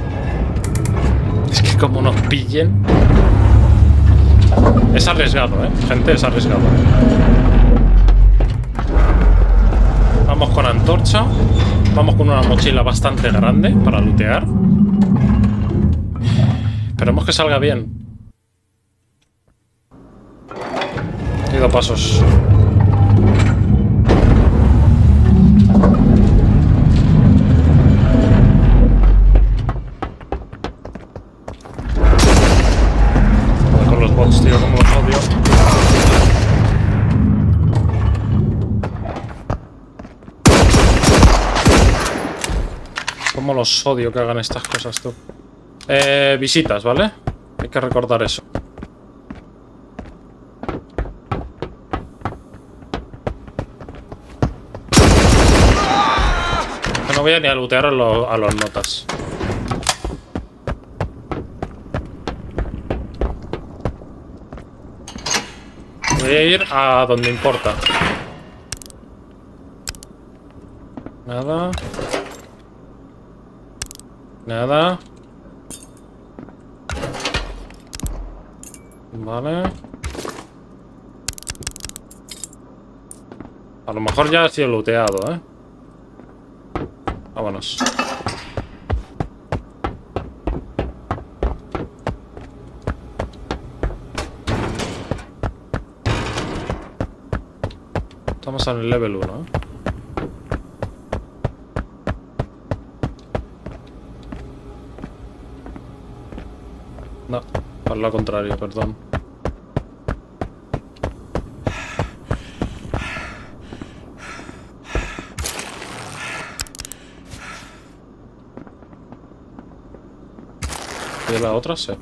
A: Es que como nos pillen... Es arriesgado, ¿eh? Gente, es arriesgado. Vamos con antorcha. Vamos con una mochila bastante grande para lootear. Esperemos que salga bien. He ido pasos. Con los bots, tío, como los odio. Como los odio que hagan estas cosas, tú. Eh, visitas, ¿vale? Hay que recordar eso. No voy a ni a lootear a, lo, a los notas. Voy a ir a donde importa. Nada. Nada. Vale. A lo mejor ya ha sido looteado, ¿eh? Vámonos. Estamos en el level uno, ¿eh? No, por lo contrario, perdón. ¿Y la otra? Sí.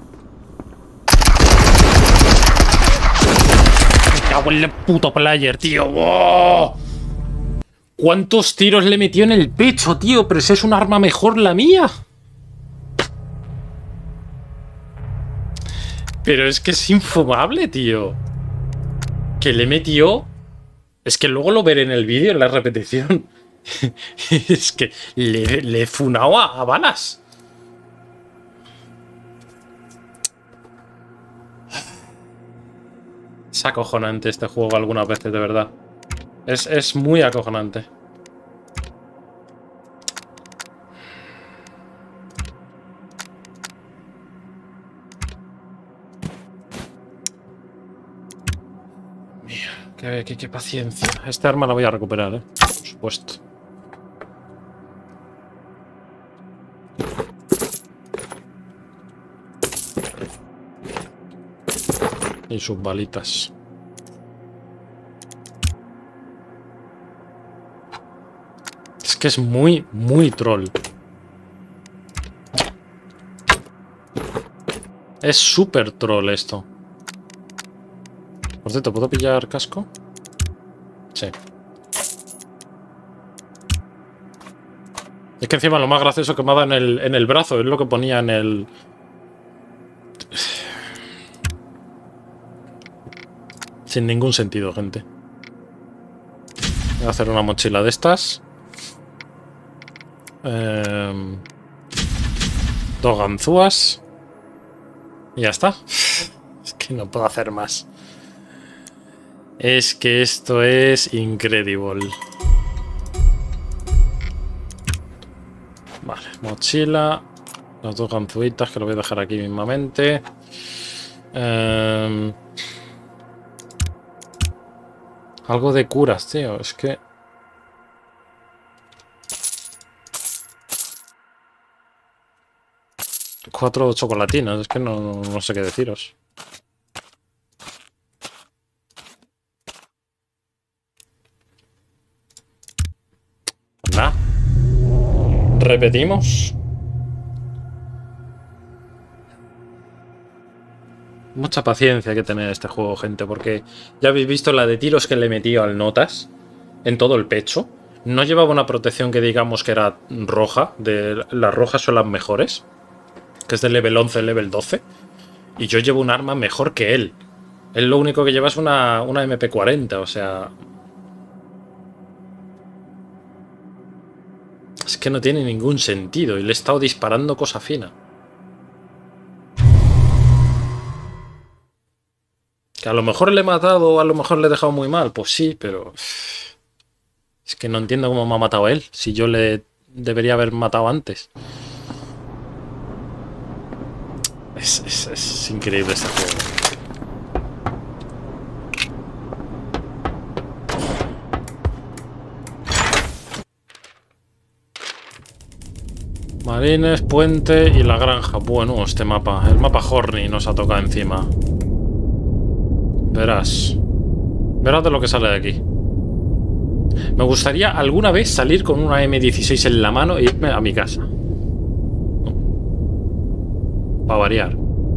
A: Me cago en el puto player, tío. ¡Oh! ¿Cuántos tiros le metió en el pecho, tío? Pero si es un arma mejor la mía. Pero es que es infumable, tío. Que le metió... Es que luego lo veré en el vídeo, en la repetición. Es que le, le he funado a, a balas. Es acojonante este juego algunas veces, de verdad. Es, es muy acojonante. Mira, qué, qué, qué paciencia. Este arma la voy a recuperar, ¿eh? Por supuesto. Y sus balitas. Es que es muy, muy troll. Es súper troll esto. Por cierto, ¿puedo pillar casco? Sí. Es que encima lo más gracioso que me ha dado en el, en el brazo es lo que ponía en el... Sin ningún sentido, gente. Voy a hacer una mochila de estas. Eh, dos ganzúas. Y ya está. Es que no puedo hacer más. Es que esto es increíble. Vale, mochila. Las dos ganzuitas que lo voy a dejar aquí mismamente. Eh, algo de curas, tío. Es que... Cuatro chocolatinas. Es que no, no sé qué deciros. Nada. Repetimos. Mucha paciencia hay que tener este juego, gente, porque ya habéis visto la de tiros que le he metido al Notas en todo el pecho. No llevaba una protección que digamos que era roja. De, las rojas son las mejores. Que es de level once, level doce. Y yo llevo un arma mejor que él. Él lo único que lleva es una, una M P cuarenta, o sea... Es que no tiene ningún sentido. Y le he estado disparando cosa fina. Que a lo mejor le he matado o a lo mejor le he dejado muy mal. Pues sí, pero... Es que no entiendo cómo me ha matado él. Si yo le debería haber matado antes. Es, es, es increíble este juego. Marines, puente y la granja. Bueno, este mapa. El mapa Horny nos ha tocado encima. Verás. Verás de lo que sale de aquí. Me gustaría alguna vez salir con una eme dieciséis en la mano e irme a mi casa. Para variar.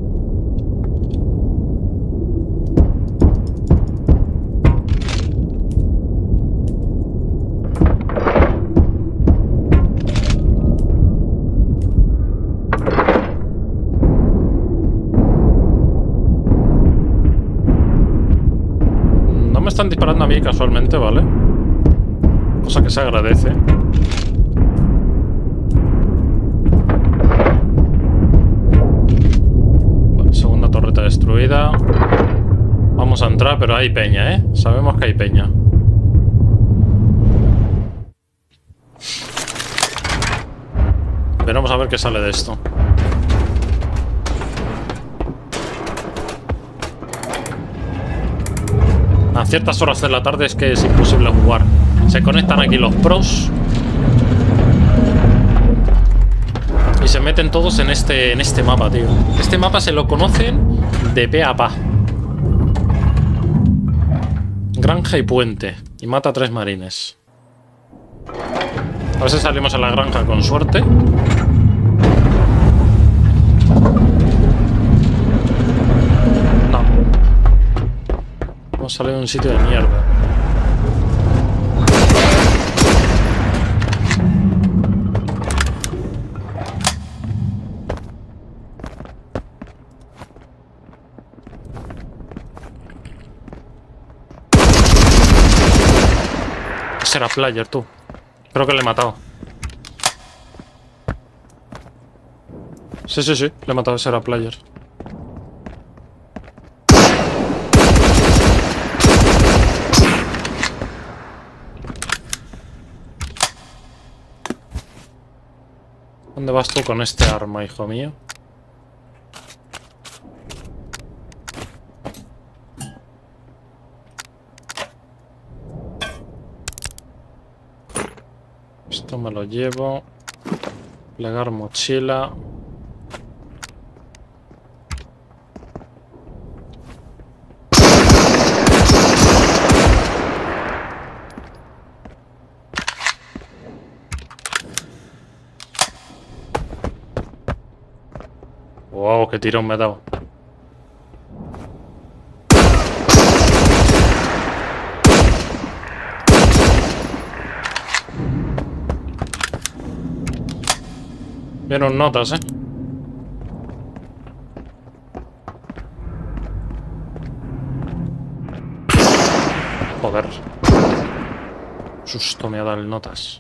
A: No me están disparando a mí casualmente, ¿vale? Cosa que se agradece. Vale, segunda torreta destruida. Vamos a entrar, pero hay peña, ¿eh? Sabemos que hay peña. Veremos a ver qué sale de esto. A ciertas horas de la tarde es que es imposible jugar. Se conectan aquí los pros. Y se meten todos en este, en este mapa, tío. Este mapa se lo conocen de pe a pa. Granja y puente. Y mata a tres marines. A ver si salimos a la granja con suerte. No. Vamos a salir de un sitio de mierda. Ese era player, tú. Creo que le he matado. Sí, sí, sí. Le he matado. Ese era player. ¿Dónde vas tú con este arma, hijo mío? Esto me lo llevo. Plegar mochila. Wow, qué tirón me he dado. Vieron notas, eh. Joder. Susto me ha dado el notas.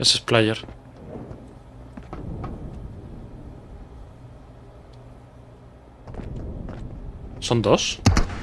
A: Ese es player. ¿Son dos?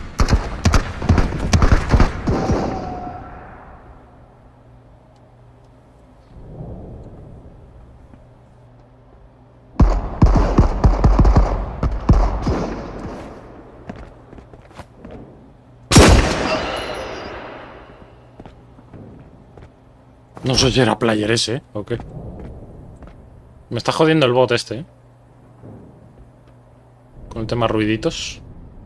A: No sé si era player ese, ¿eh? ¿O qué? Me está jodiendo el bot este, ¿eh? Con el tema ruiditos.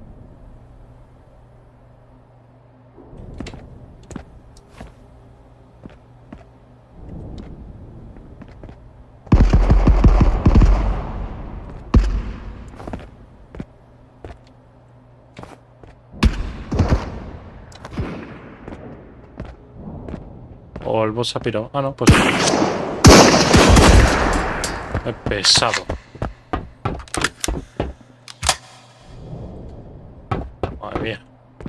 A: O el bot se ha pirado. Ah, no, pues... Es pesado. Madre mía.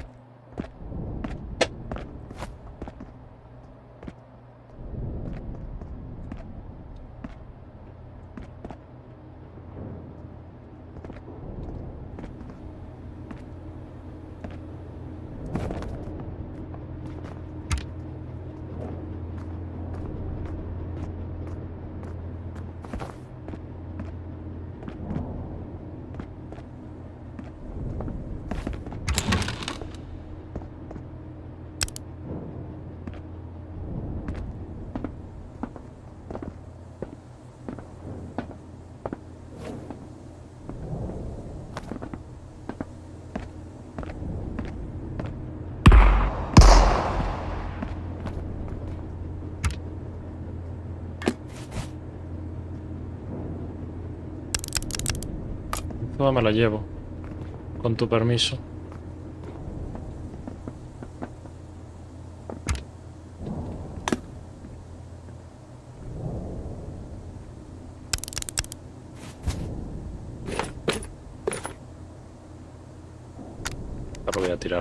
A: No me la llevo. Con tu permiso. Lo voy a tirar.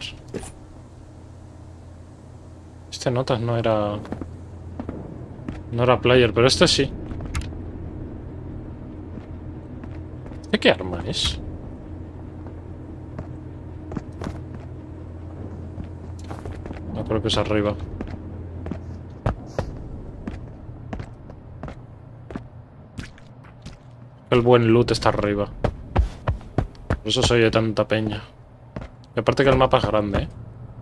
A: Este notas no era... No era player, pero este sí. ¿Este qué arma es? No creo que es arriba. El buen loot está arriba. Por eso soy de tanta peña. Y aparte que el mapa es grande, ¿eh?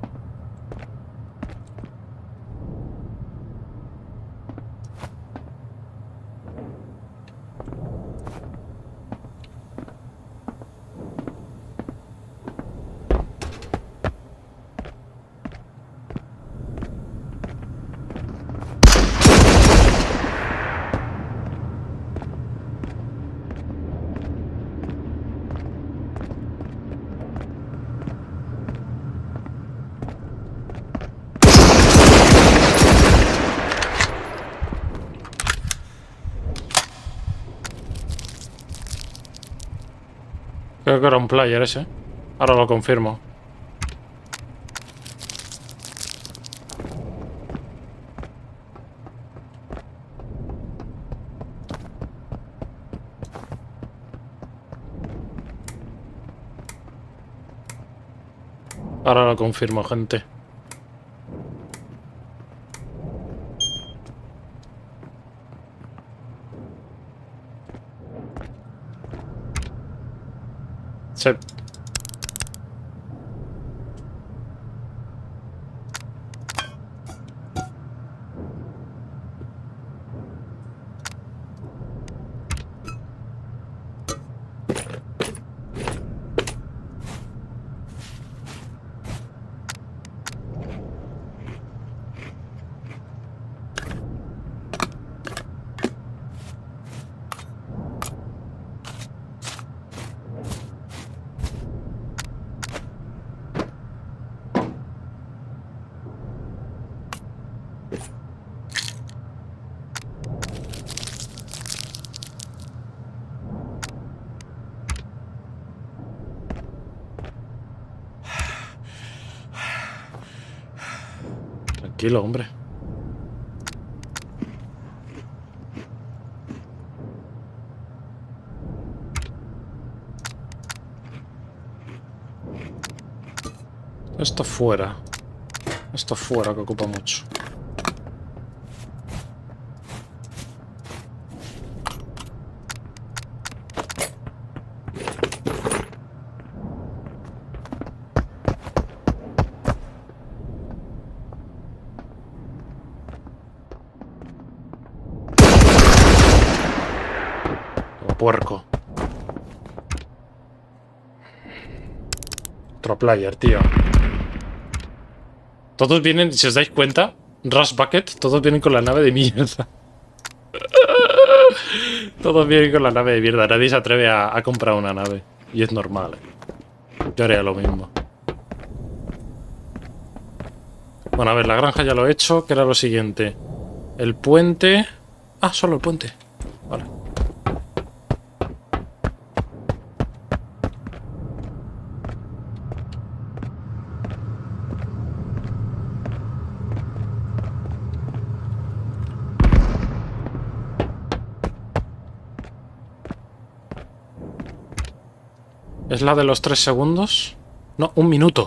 A: Creo que era un player ese. Ahora lo confirmo. Ahora lo confirmo, gente. Sí. Tranquilo, hombre. Esto fuera. Esto fuera, que ocupa mucho. Puerco. Otro player, tío. Todos vienen, si os dais cuenta, Rush Bucket, todos vienen con la nave de mierda. Todos vienen con la nave de mierda. Nadie se atreve a, a comprar una nave. Y es normal, ¿eh? Yo haría lo mismo. Bueno, a ver, la granja ya lo he hecho, que era lo siguiente. El puente... Ah, solo el puente. Vale. ¿Es la de los tres segundos? No, un minuto.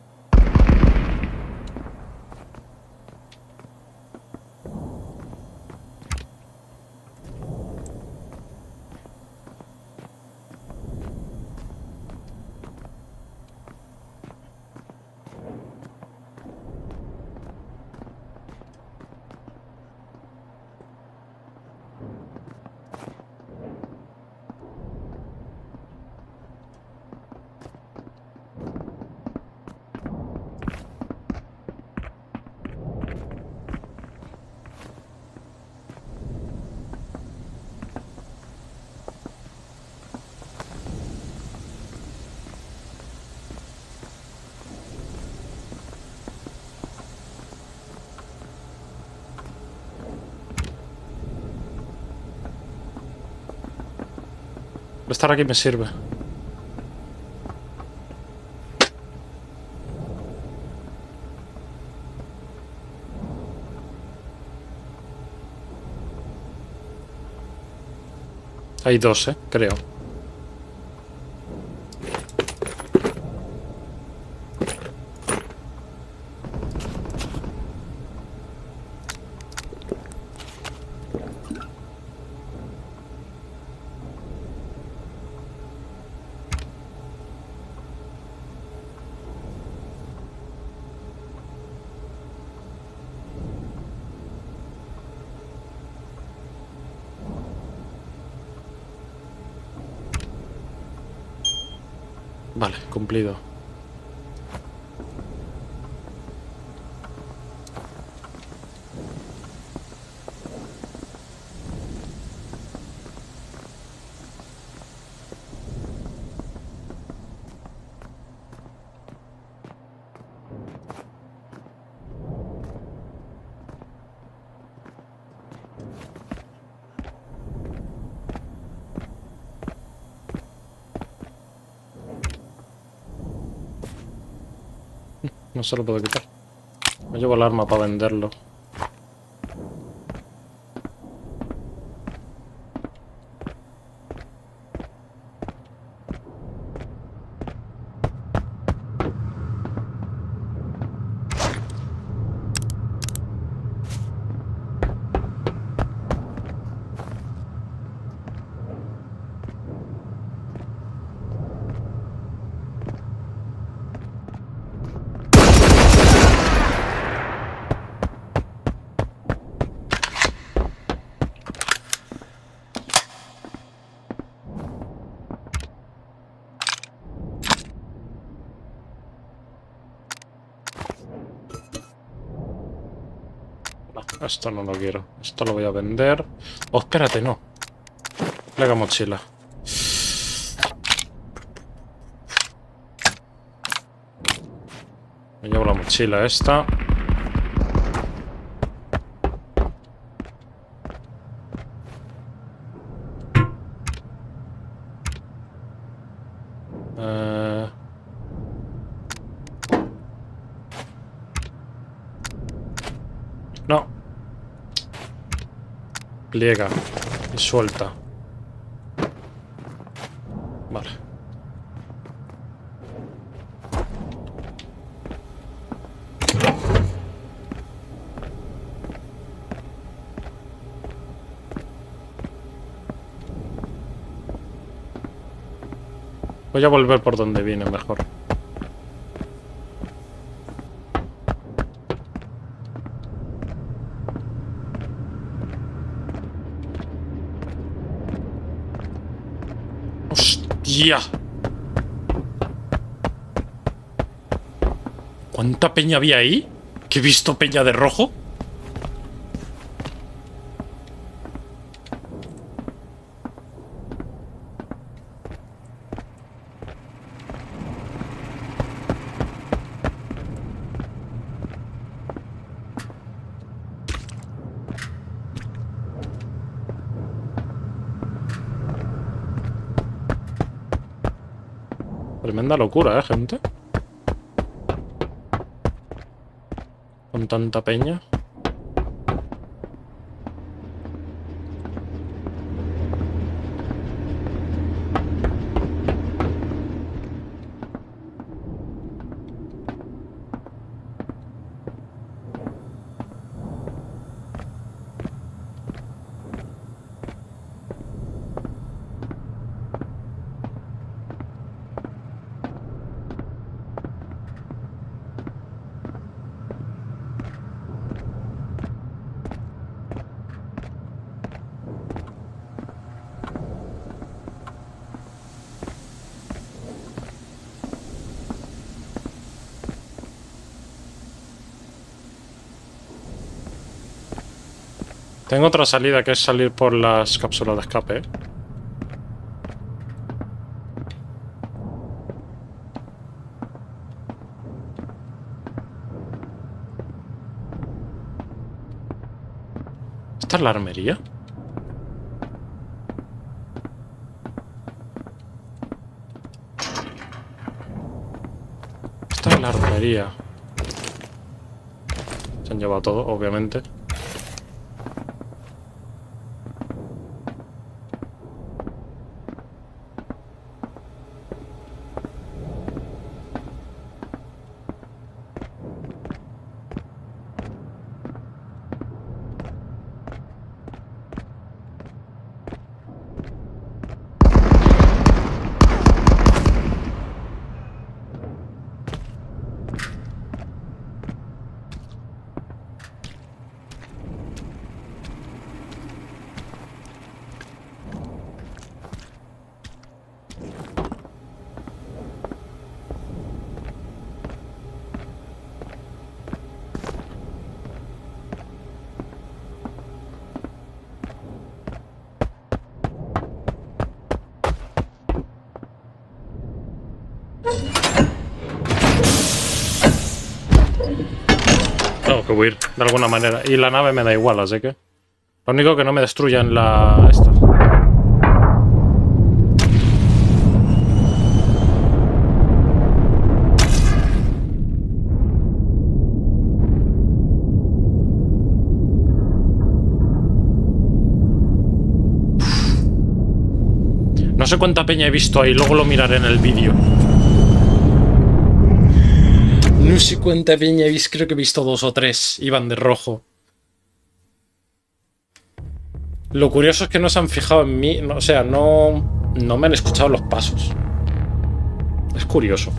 A: Estar aquí me sirve. Hay dos, eh, creo. Vale, cumplido. No se lo puedo quitar. Me llevo el arma para venderlo. Esto no lo quiero. Esto lo voy a vender. Oh, espérate, no. Plega mochila. Me llevo la mochila esta. Eh... No. Pliega y suelta. Vale. Voy a volver por donde vine mejor. ¡Hostia! ¿Cuánta peña había ahí? ¿Que he visto peña de rojo? Tremenda locura, ¿eh, gente? Con tanta peña. Tengo otra salida que es salir por las cápsulas de escape, ¿eh? ¿Esta es la armería? Esta es la armería. Se han llevado todo, obviamente. Tengo que huir, de alguna manera. Y la nave me da igual, así que... Lo único que no me destruyan la... esta. No sé cuánta peña he visto ahí, luego lo miraré en el vídeo. No sé cuánta peña he visto, creo que he visto dos o tres. Iban de rojo. Lo curioso es que no se han fijado en mí, no, o sea, no, no me han escuchado los pasos. Es curioso.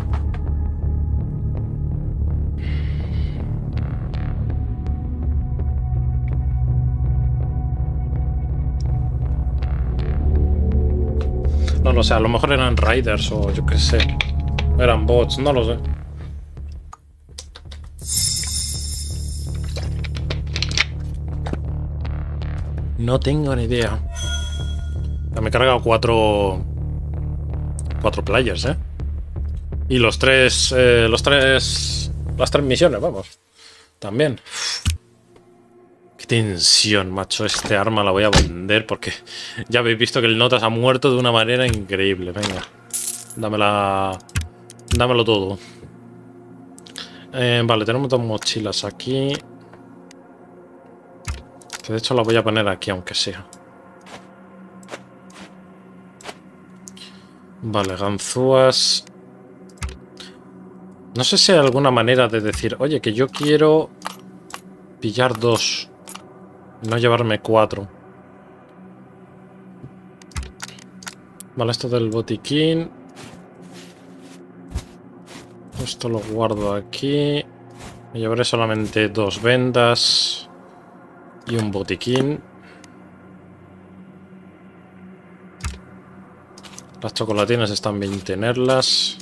A: No lo sé, a lo mejor eran riders o yo qué sé. Eran bots, no lo sé. No tengo ni idea. Ya me he cargado cuatro... Cuatro players, ¿eh? Y los tres... Eh, los tres... Las tres misiones, vamos. También. Qué tensión, macho. Este arma la voy a vender porque ya habéis visto que el Notas ha muerto de una manera increíble. Venga. Dámela... Dámelo todo. Eh, vale, tenemos dos mochilas aquí. Que de hecho la voy a poner aquí, aunque sea. Vale, ganzúas. No sé si hay alguna manera de decir, oye, que yo quiero pillar dos. No llevarme cuatro. Vale, esto del botiquín. Esto lo guardo aquí. Me llevaré solamente dos vendas y un botiquín. Las chocolatinas están bien tenerlas.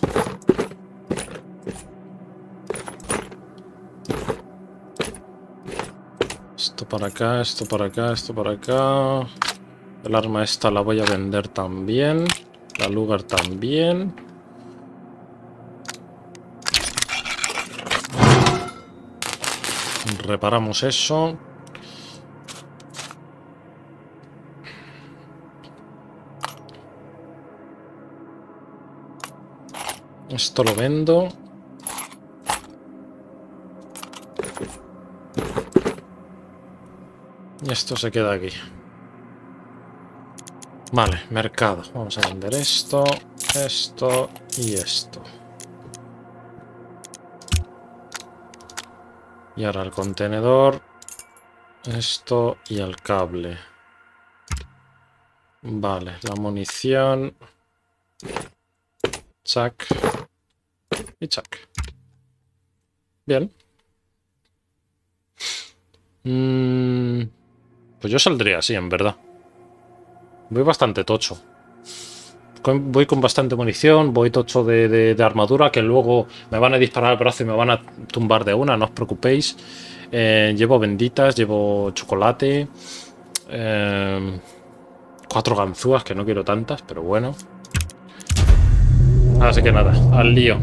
A: Esto para acá, esto para acá, esto para acá. El arma esta la voy a vender también. La Luger también. Reparamos eso. Esto lo vendo. Y esto se queda aquí. Vale, mercado. Vamos a vender esto, esto y esto. Y ahora el contenedor, esto y el cable. Vale, la munición. Chac. Y chac. Bien. Mm, pues yo saldría así, en verdad. Voy bastante tocho. Con- voy con bastante munición, voy tocho de, de- de armadura, que luego me van a disparar al brazo y me van a tumbar de una, no os preocupéis. Eh, llevo benditas, llevo chocolate. Eh, cuatro ganzúas, que no quiero tantas, pero bueno. Así que nada, al lío.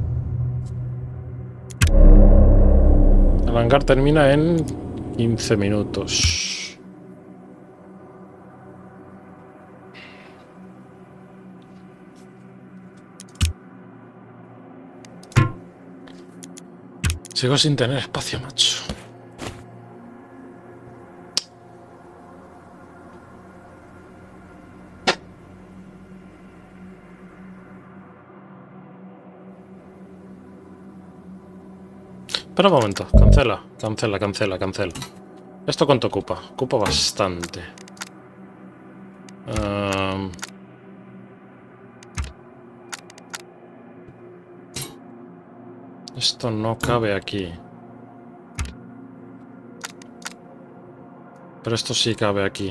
A: El hangar termina en quince minutos. Sigo sin tener espacio, macho. Espera un momento, cancela, cancela, cancela, cancela. ¿Esto cuánto ocupa? Ocupa bastante. Um, esto no cabe aquí. Pero esto sí cabe aquí.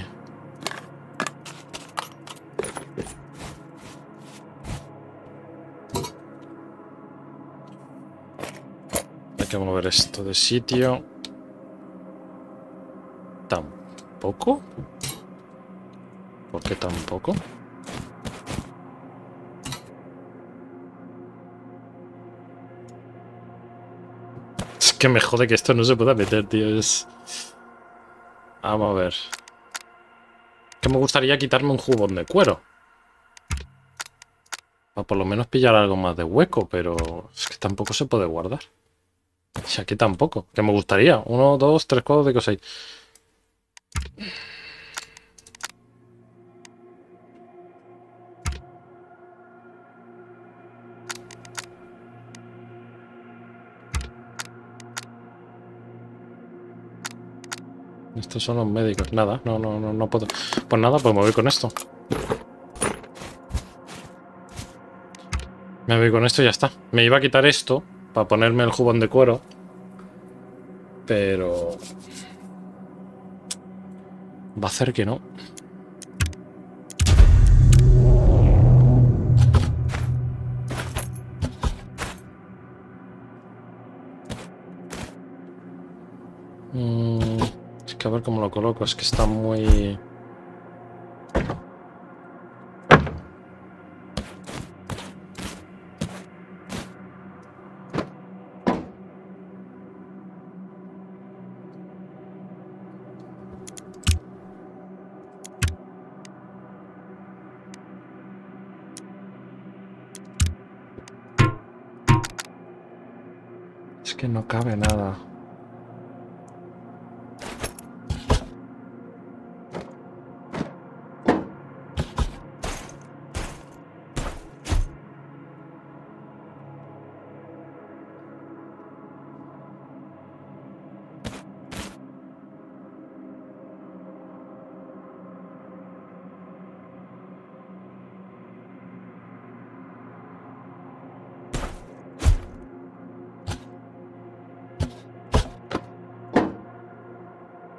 A: Hay que mover esto de sitio. ¿Tampoco? ¿Por qué tampoco? Es que me jode que esto no se pueda meter, tío. Es... Vamos a ver. Que me gustaría quitarme un jubón de cuero. Para por lo menos pillar algo más de hueco, pero es que tampoco se puede guardar. O sea, que tampoco. Que me gustaría. Uno, dos, tres, cuatro, cinco, seis. Estos son los médicos. Nada, no, no, no, no puedo. Pues nada, pues me voy con esto. Me voy con esto y ya está. Me iba a quitar esto para ponerme el jubón de cuero. Pero... va a hacer que no. Mm, es que a ver cómo lo coloco. Es que está muy... Es que no cabe nada.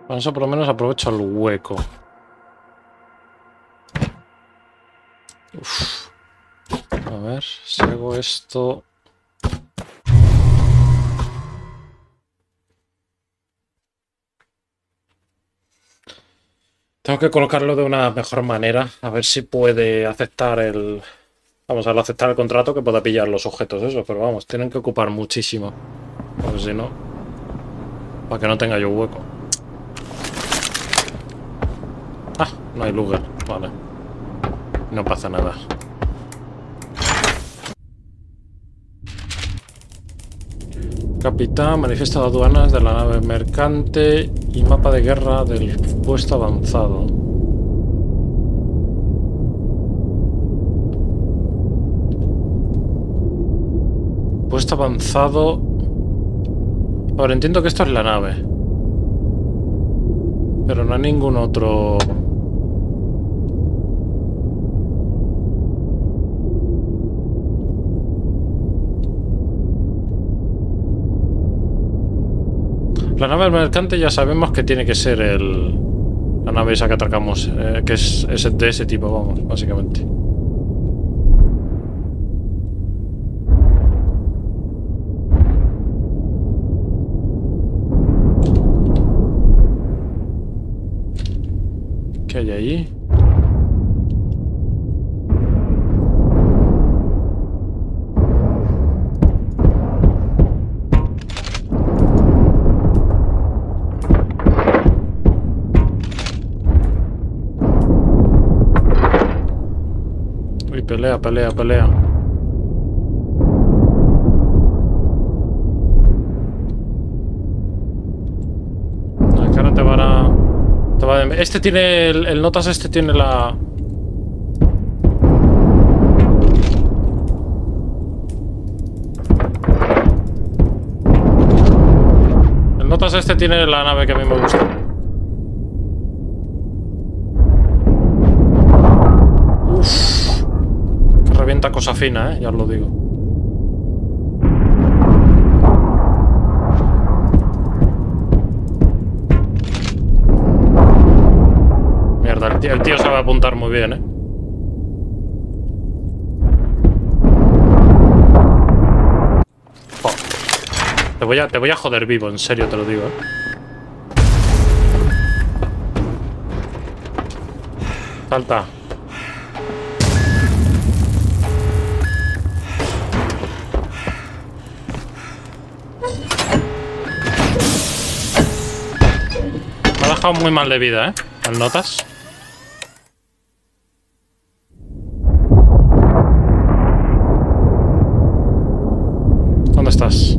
A: Con eso por lo menos aprovecho el hueco. Uf. A ver, si hago esto... Tengo que colocarlo de una mejor manera, a ver si puede aceptar el... Vamos a aceptar el contrato, que pueda pillar los objetos esos, pero vamos, tienen que ocupar muchísimo. Porque si no... Para que no tenga yo hueco. Ah, no hay lugar, vale. No pasa nada. Capitán, manifiesto de aduanas de la nave mercante y mapa de guerra del puesto avanzado. Puesto avanzado... Ahora entiendo que esto es la nave. Pero no hay ningún otro... La nave mercante ya sabemos que tiene que ser el... La nave esa que atracamos, eh, que es, es de ese tipo, vamos, básicamente. ¿Qué hay ahí? Uy, pelea, pelea, pelea. La cara te van a... Te va a... Este tiene... El, el notas este tiene la... El notas este tiene la nave que a mí me gusta. Uff. Que revienta cosa fina, eh, ya os lo digo. Mierda, el tío, el tío sabe apuntar muy bien, eh. Oh. Te voy a, te voy a joder vivo, en serio te lo digo, eh. Salta. Me ha dejado muy mal de vida, ¿eh? ¿Al notas? ¿Dónde estás?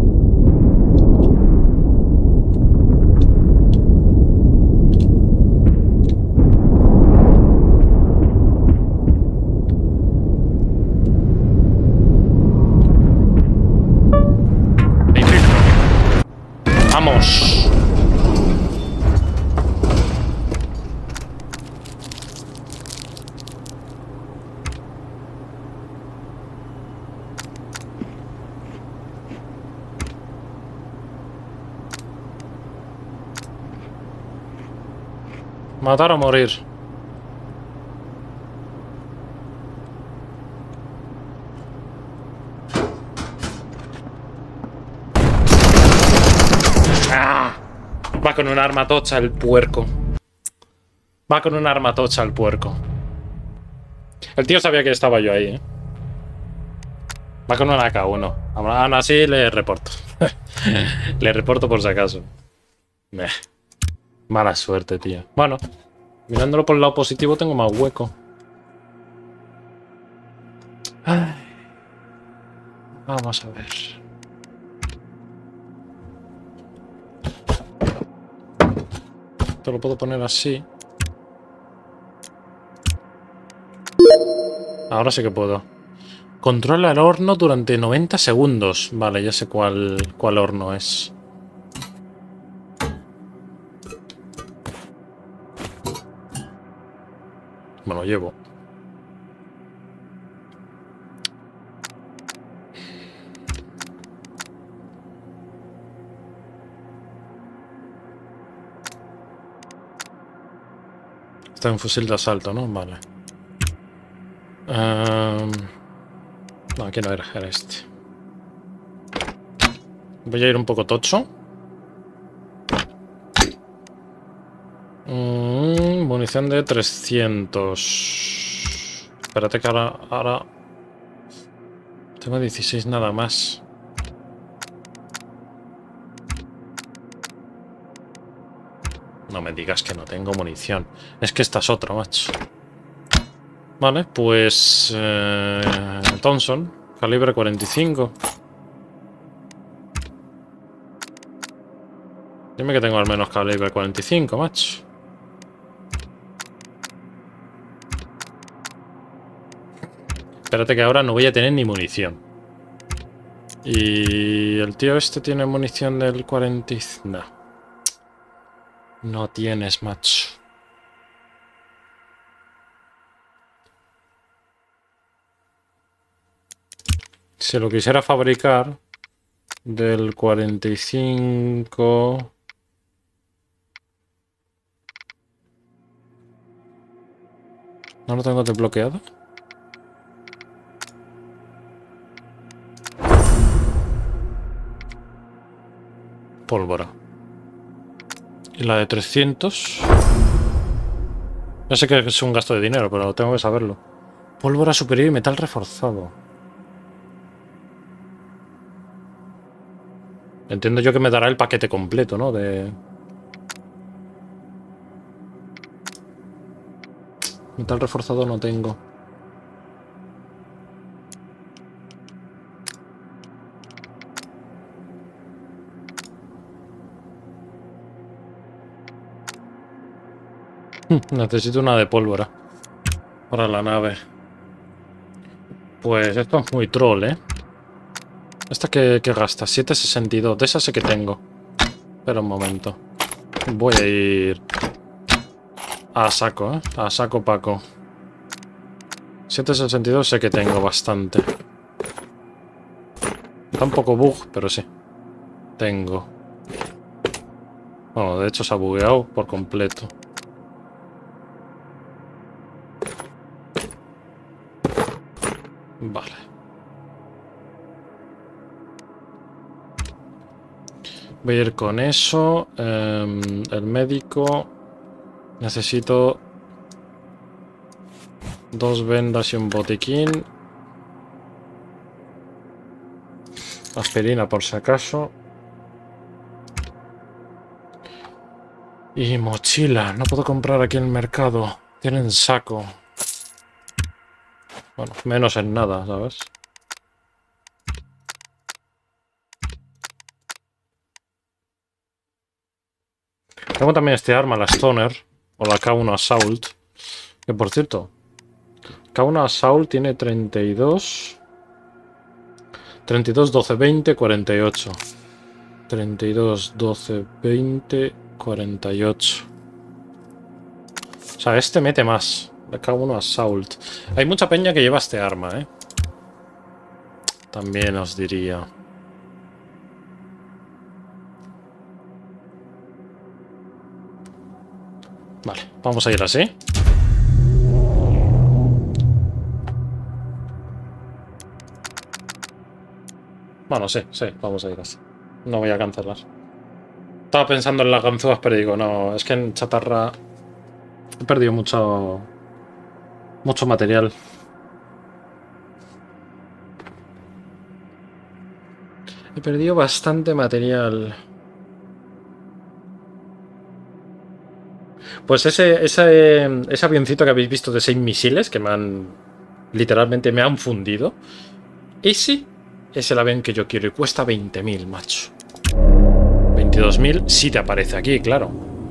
A: ¡Vamos! Matar o morir. ¡Ah! Va con un arma tocha el puerco. Va con un arma tocha el puerco. El tío sabía que estaba yo ahí, ¿eh? Va con una A K uno. Aún así le reporto. Le reporto por si acaso. Meh. Mala suerte, tío. Bueno, mirándolo por el lado positivo tengo más hueco. Ay. Vamos a ver. Esto lo puedo poner así. Ahora sí que puedo. Controla el horno durante noventa segundos. Vale, ya sé cuál, cuál horno es. Me lo llevo. está en fusil de asalto, ¿no? Vale. Um, no, aquí no era, era este. Voy a ir un poco tocho. Mm, munición de trescientos. Espérate que ahora, ahora... Tengo dieciséis nada más. No me digas que no tengo munición. Es que esta es otra, macho. Vale, pues... Eh, Thompson, calibre cuarenta y cinco. Dime que tengo al menos calibre cuarenta y cinco, macho. Espérate que ahora no voy a tener ni munición. Y el tío este tiene munición del cuarenta y cinco. No. No tienes, macho. Si lo quisiera fabricar del cuarenta y cinco... ¿No lo tengo desbloqueado? Pólvora. Y la de trescientos... Ya sé que es un gasto de dinero, pero tengo que saberlo. Pólvora superior y metal reforzado. Entiendo yo que me dará el paquete completo, ¿no? De... Metal reforzado no tengo. Necesito una de pólvora para la nave. Pues esto es muy troll, ¿eh? ¿Esta que, que gasta? siete sesenta y dos. De esa sé que tengo. Espera un momento. Voy a ir a saco, ¿eh? A saco Paco. siete sesenta y dos sé que tengo bastante. Está un poco bug, pero sí. Tengo. Bueno, de hecho se ha bugueado por completo. Vale. Voy a ir con eso. Eh, el médico. Necesito dos vendas y un botiquín. Aspirina por si acaso. Y mochila. No puedo comprar aquí en el mercado. Tienen saco. Bueno, menos en nada, ¿sabes? Tengo también este arma, la Stoner. O la K uno Assault. Que por cierto, K uno Assault tiene treinta y dos. treinta y dos, doce, veinte, cuarenta y ocho. treinta y dos, doce, veinte, cuarenta y ocho. O sea, este mete más. La K uno Assault. Hay mucha peña que lleva este arma, ¿eh? También os diría. Vale, vamos a ir así. Bueno, sí, sí, vamos a ir así. No voy a cancelar. Estaba pensando en las ganzúas, pero digo, no, es que en chatarra he perdido mucho, mucho material. He perdido bastante material. Pues ese, ese, ese avioncito que habéis visto de seis misiles que me han... Literalmente me han fundido. Ese es el avión que yo quiero y cuesta veinte mil, macho. veintidós mil si te aparece aquí, claro.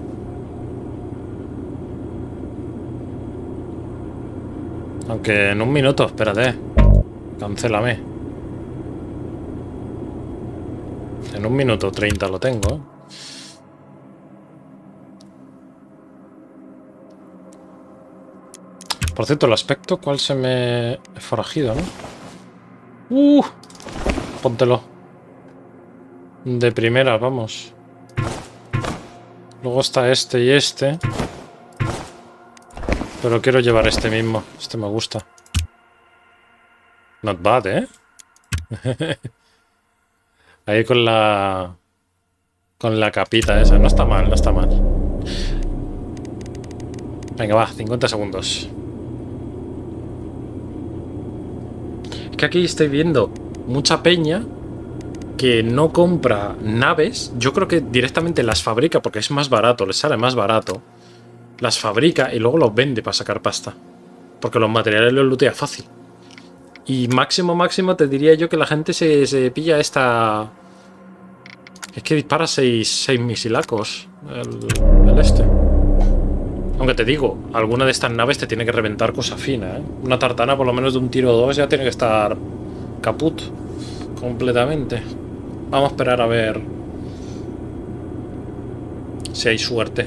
A: Aunque en un minuto, espérate. Cancélame. En un minuto treinta lo tengo, ¿eh? Por cierto, el aspecto, ¿cuál se me... He forajido, ¿no? ¡Uh! Póntelo. De primera, vamos. Luego está este y este. Pero quiero llevar este mismo. Este me gusta. Not bad, ¿eh? Ahí con la... Con la capita esa. No está mal, no está mal. Venga, va. cincuenta segundos. Es que aquí estoy viendo mucha peña que no compra naves. Yo creo que directamente las fabrica porque es más barato. Les sale más barato. Las fabrica y luego los vende para sacar pasta. Porque los materiales los lootea fácil. Y máximo, máximo te diría yo que la gente se, se pilla esta... Es que dispara seis misilacos el, el este. Aunque te digo, alguna de estas naves te tiene que reventar cosa fina, ¿eh? Una tartana por lo menos de un tiro o dos ya tiene que estar caput completamente. Vamos a esperar a ver si hay suerte.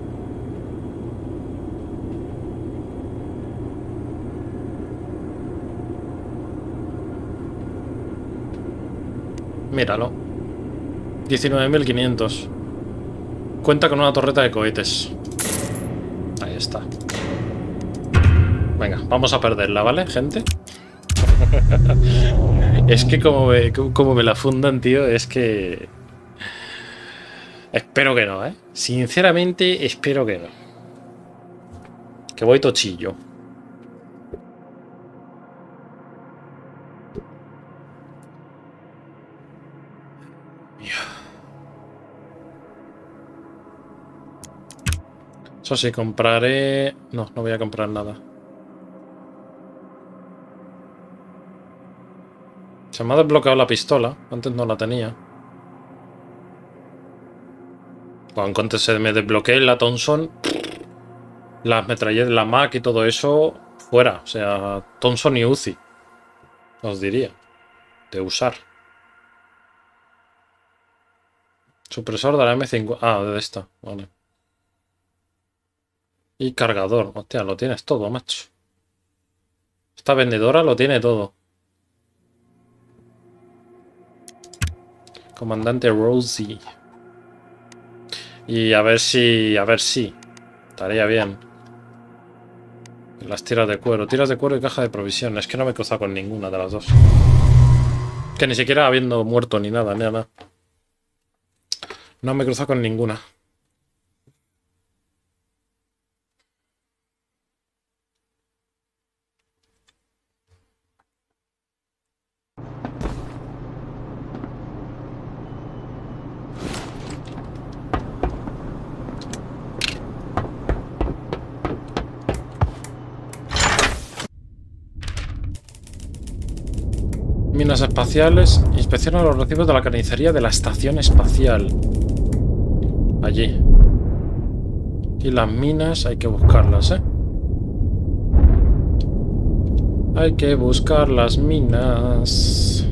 A: Míralo. diecinueve mil quinientos. Cuenta con una torreta de cohetes. Ahí está. Venga, vamos a perderla, ¿vale, gente? Es que como me, como me la fundan, tío, es que... Espero que no, ¿eh? Sinceramente, espero que no. Que voy tochillo. Eso sí, compraré... No, no voy a comprar nada. Se me ha desbloqueado la pistola. Antes no la tenía. Cuando cuanto se me desbloquee la Thompson, las metralletas, la Mac y todo eso, fuera. O sea, Thompson y Uzi. Os diría. De usar. Supresor de la M cincuenta. Ah, de esta. Vale. Y cargador. Hostia, lo tienes todo, macho. Esta vendedora lo tiene todo. Comandante Rosie. Y a ver si... A ver si... Estaría bien. Las tiras de cuero. Tiras de cuero y caja de provisiones. Es que no me he cruzado con ninguna de las dos. Que ni siquiera habiendo muerto ni nada, ni nada. No me he cruzado con ninguna. Minas espaciales. Inspecciona los recibos de la carnicería de la estación espacial. Allí. Y las minas hay que buscarlas, ¿eh? Hay que buscar las minas.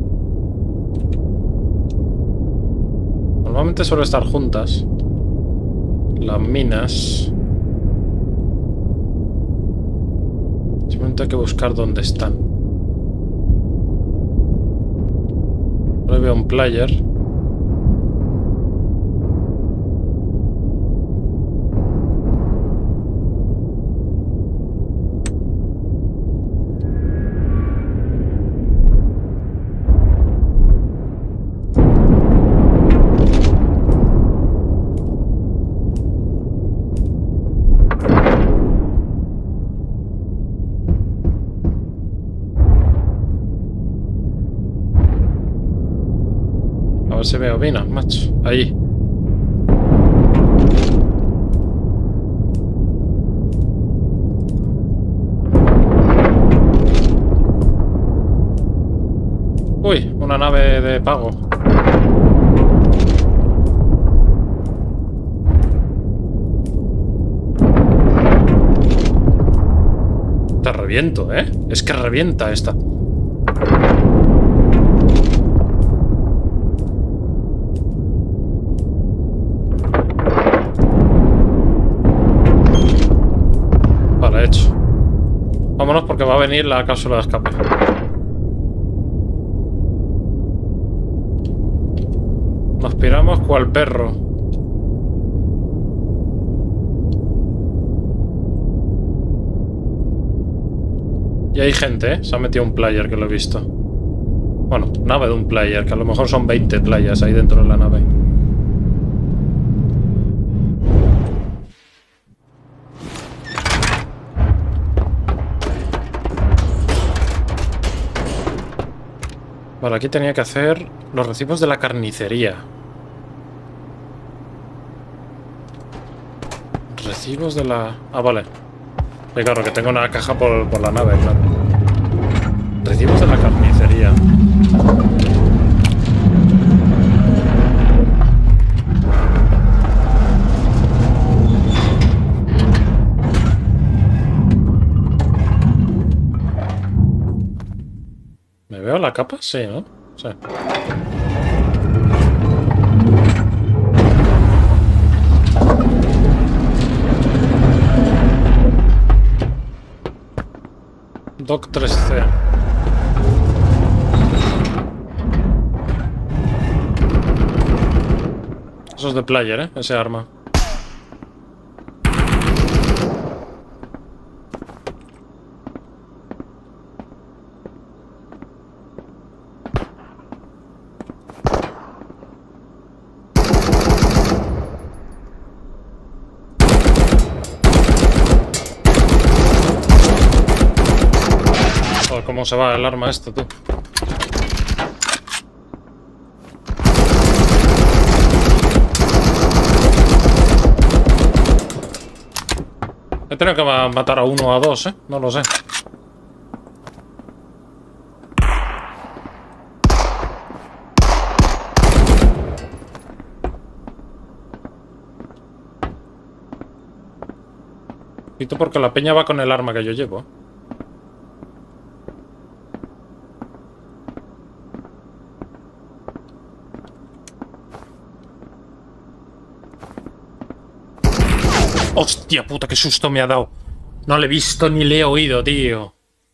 A: Normalmente suelen estar juntas. Las minas. Simplemente hay que buscar dónde están. Ahora veo un player. A ver si veo minas, macho. Ahí. Uy, una nave de pago. Te reviento, ¿eh? Es que revienta esta. Vale, hecho. Vámonos porque va a venir la cápsula de escape. Nos piramos cual perro. Y hay gente, ¿eh? Se ha metido un player que lo he visto. Bueno, nave de un player, que a lo mejor son veinte playas ahí dentro de la nave. Vale, aquí tenía que hacer los recibos de la carnicería. Recibos de la... Ah, vale. Sí, claro, que tengo una caja por, por la nave, claro. Recibos de la carnicería. ¿Me veo la capa? Sí, ¿no? Sí. Doc tres C. Eso es de player, ¿eh? Ese arma. Joder, cómo se va el arma esto, tú. He tenido que matar a uno o a dos, ¿eh? No lo sé. Y tú porque la peña va con el arma que yo llevo. ¡Hostia puta, qué susto me ha dado! No le he visto ni le he oído, tío.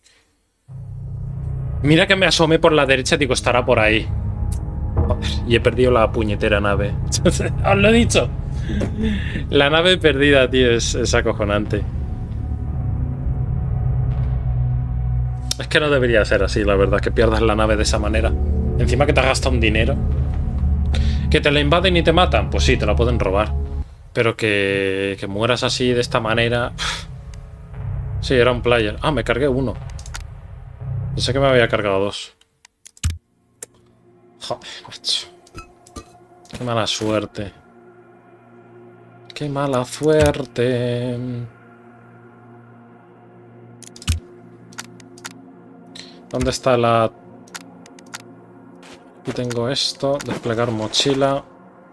A: Mira que me asomé por la derecha, digo, estará por ahí. Joder, y he perdido la puñetera nave. ¡Os lo he dicho! La nave perdida, tío, es, es acojonante. Es que no debería ser así, la verdad, que pierdas la nave de esa manera. Encima que te has gastado un dinero. ¿Que te la invaden y te matan? Pues sí, te la pueden robar. Pero que, que mueras así, de esta manera... Sí, era un player. Ah, me cargué uno. Pensé que me había cargado dos. Joder, macho. Qué mala suerte. Qué mala suerte. ¿Dónde está la...? Aquí tengo esto. Desplegar mochila.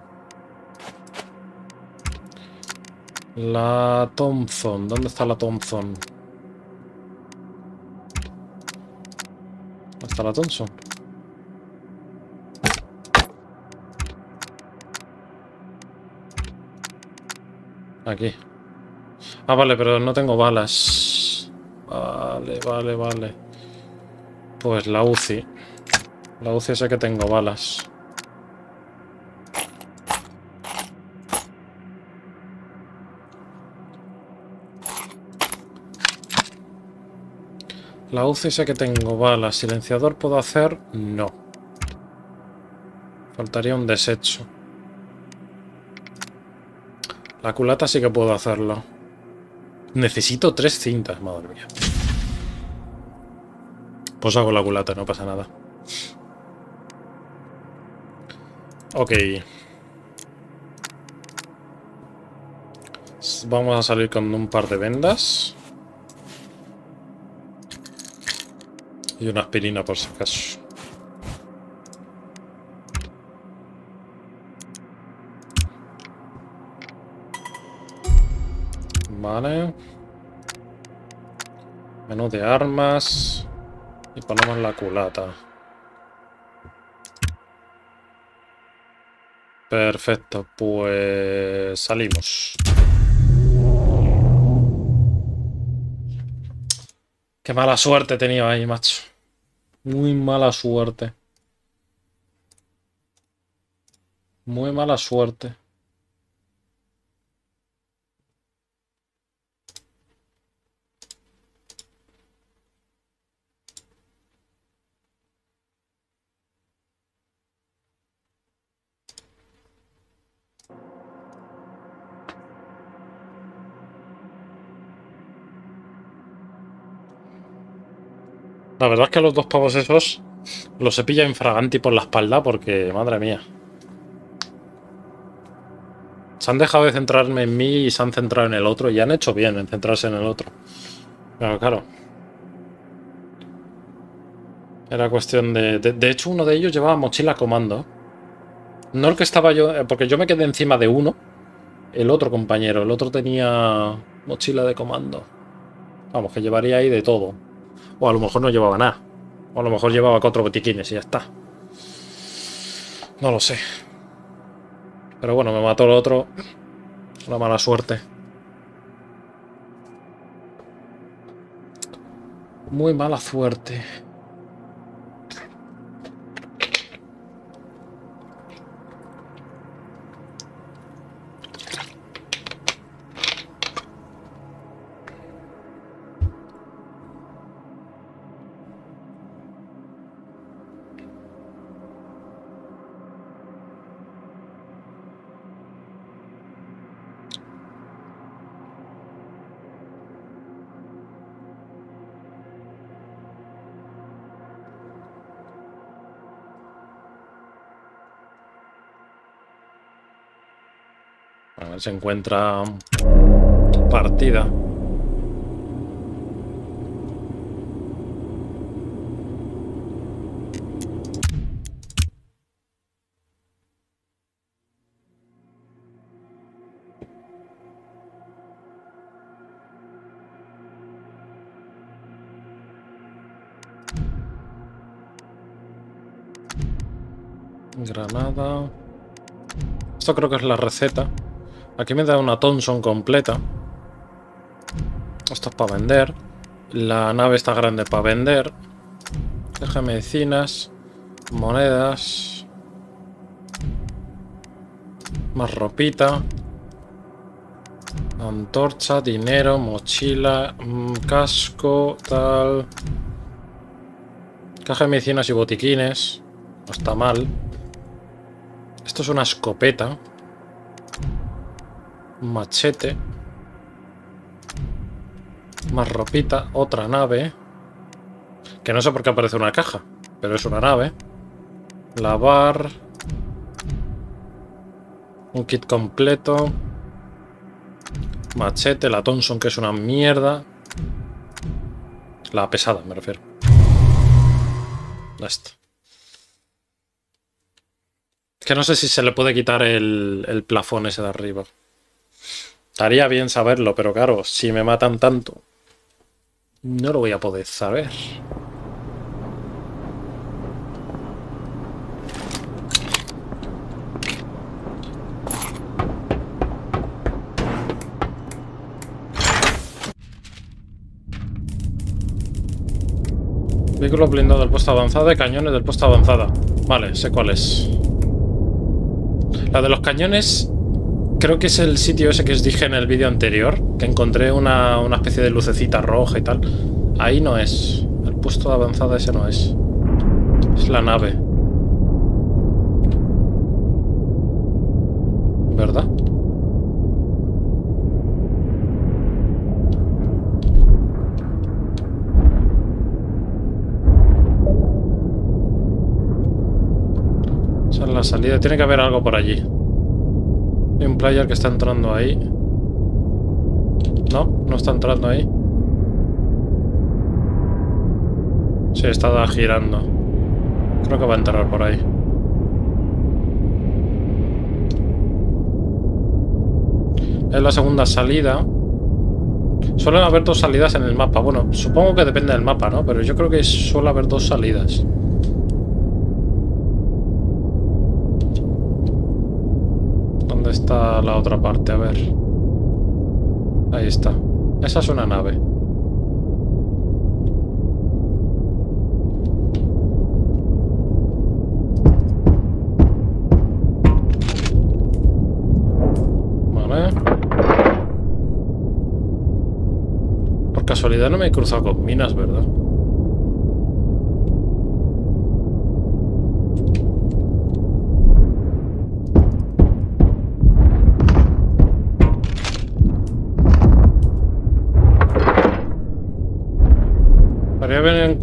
A: La Thompson. ¿Dónde está la Thompson? ¿Dónde está la Thompson? Aquí. Ah, vale, pero no tengo balas. Vale, vale, vale. Pues la U C I. La U C I sé que tengo balas. La U C I sé que tengo balas. ¿Silenciador puedo hacer? No. Faltaría un desecho. La culata sí que puedo hacerlo. Necesito tres cintas, madre mía. Pues hago la culata, no pasa nada. Ok. Vamos a salir con un par de vendas. Y una aspirina por si acaso. Vale. Menú de armas. Y ponemos la culata. Perfecto, pues salimos. Qué mala suerte he tenido ahí, macho. Muy mala suerte. Muy mala suerte. La verdad es que los dos pavos esos los se pilla infraganti por la espalda porque, madre mía. Se han dejado de centrarme en mí y se han centrado en el otro. Y han hecho bien en centrarse en el otro. Pero claro. Era cuestión de... De, de hecho, uno de ellos llevaba mochila comando. No el que estaba yo... Porque yo me quedé encima de uno. El otro compañero. El otro tenía mochila de comando. Vamos, que llevaría ahí de todo. O a lo mejor no llevaba nada. O a lo mejor llevaba cuatro botiquines y ya está. No lo sé. Pero bueno, me mató el otro. Una mala suerte. Muy mala suerte. A ver si encuentra partida. Granada. Esto creo que es la receta. Aquí me da una Thompson completa. Esto es para vender. La nave está grande para vender. Deja medicinas. Monedas. Más ropita. Antorcha, dinero, mochila, casco, tal. Caja de medicinas y botiquines. No está mal. Esto es una escopeta. Un machete. Más ropita. Otra nave. Que no sé por qué aparece una caja. Pero es una nave. Lavar. Un kit completo. Machete. La Thompson, que es una mierda. La pesada, me refiero. Esto. Que no sé si se le puede quitar el, el plafón ese de arriba. Estaría bien saberlo, pero claro, si me matan tanto, no lo voy a poder saber. Vehículo blindado del puesto avanzada y cañones del puesto avanzada. Vale, sé cuál es. La de los cañones... Creo que es el sitio ese que os dije en el vídeo anterior, que encontré una, una especie de lucecita roja y tal. Ahí no es. El puesto de avanzada ese no es. Es la nave. ¿Verdad? Esa es la salida. Tiene que haber algo por allí. Hay un player que está entrando ahí. No, no está entrando ahí. Sí, está girando. Creo que va a entrar por ahí. Es la segunda salida. Suelen haber dos salidas en el mapa. Bueno, supongo que depende del mapa, ¿no? Pero yo creo que suele haber dos salidas. ¿Dónde está la otra parte? A ver. Ahí está. Esa es una nave. Vale. Por casualidad no me he cruzado con minas, ¿verdad?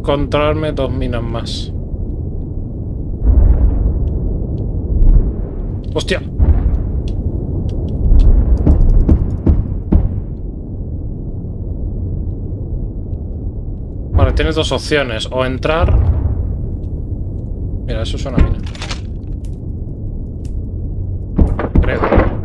A: encontrarme dos minas más. ¡Hostia! Vale, tienes dos opciones. O entrar... Mira, eso es una mina. Creo.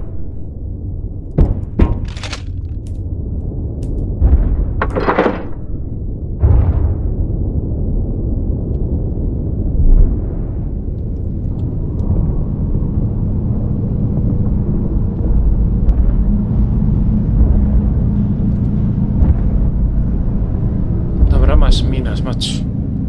A: Habrá más minas, macho.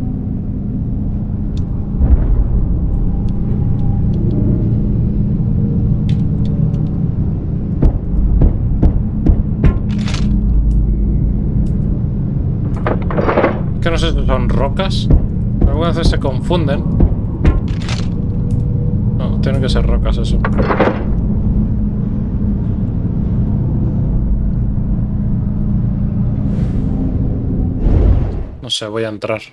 A: Que no sé si son rocas. Algunas veces se confunden. No, tienen que ser rocas eso. No sé, voy a entrar.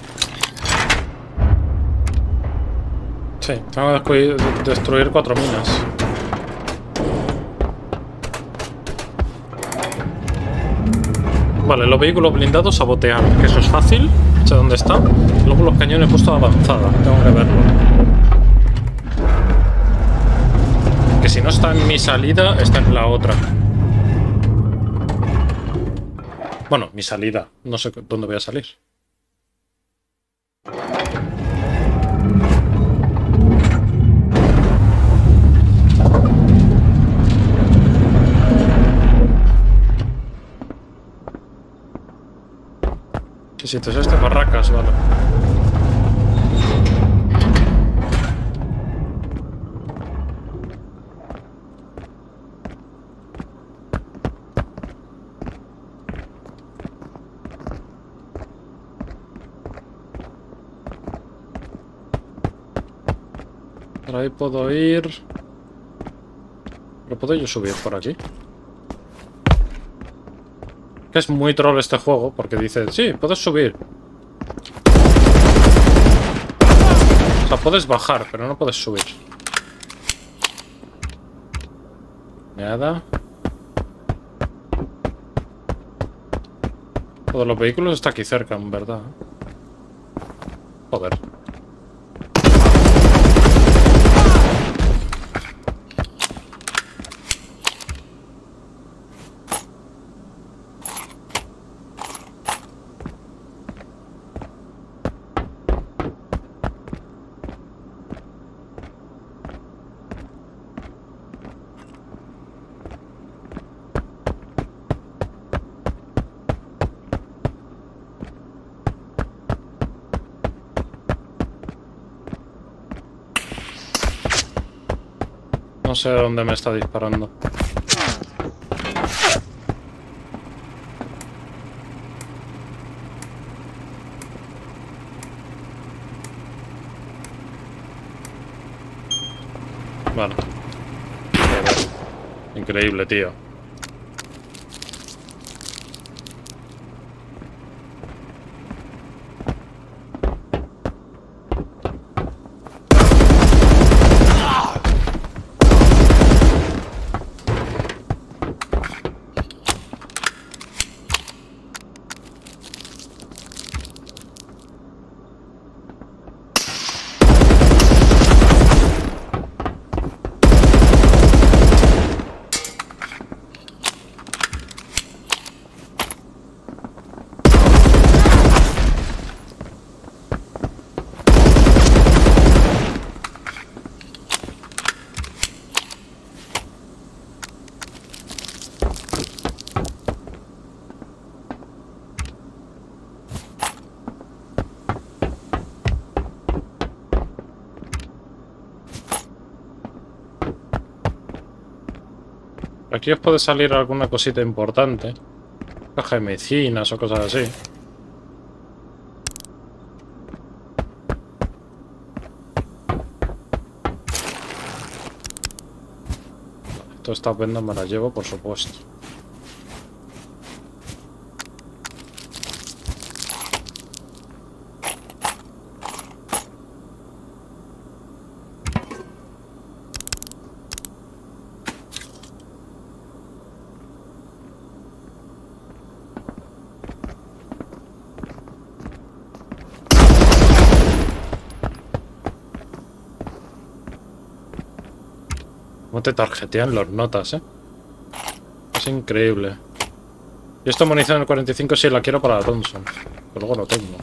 A: Sí, tengo que destruir cuatro minas. Vale, los vehículos blindados sabotear, que eso es fácil. Sé dónde está. Luego los cañones puestos avanzada. Tengo que verlo. Que si no está en mi salida, está en la otra. Bueno, mi salida. No sé dónde voy a salir. ¿Qué sitio es este? Barracas, vale. Por ahí puedo ir... ¿Pero puedo yo subir por aquí? Que es muy troll este juego, porque dice, sí, puedes subir. O sea, puedes bajar, pero no puedes subir. Nada. Todos los vehículos está aquí cerca, en verdad. Joder. No sé dónde me está disparando. Vale. Joder. Increíble, tío. Aquí os puede salir alguna cosita importante. Caja de medicinas o cosas así. Todas estas vendas me las llevo, por supuesto. Cómo te tarjetean las notas, eh. Es increíble. Y esta munición del cuarenta y cinco sí la quiero para la Thompson. Pero luego no tengo.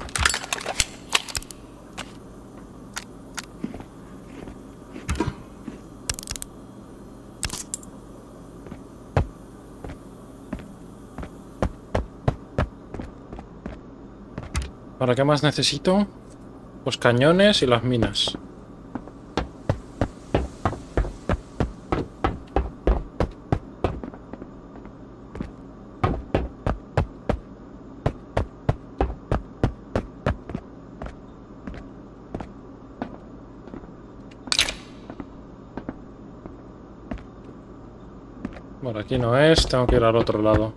A: ¿Para qué más necesito? Los cañones y las minas. Bueno, aquí no es, tengo que ir al otro lado.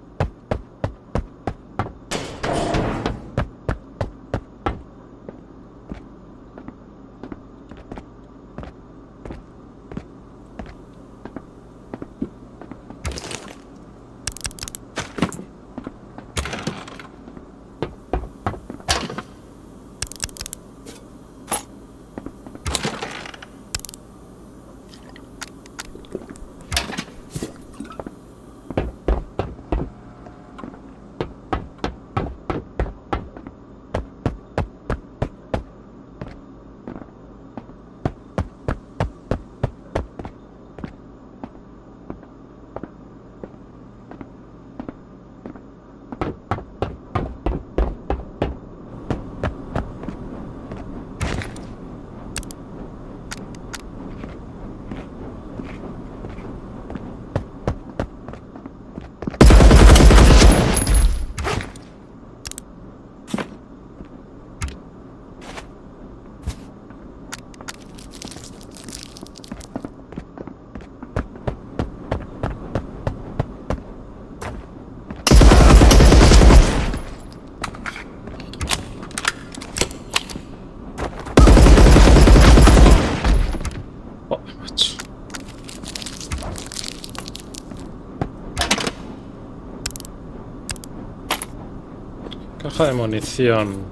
A: Caja de munición.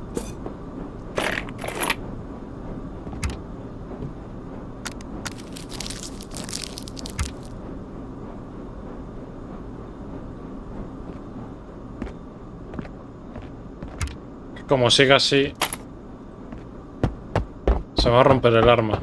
A: Como siga así, se va a romper el arma.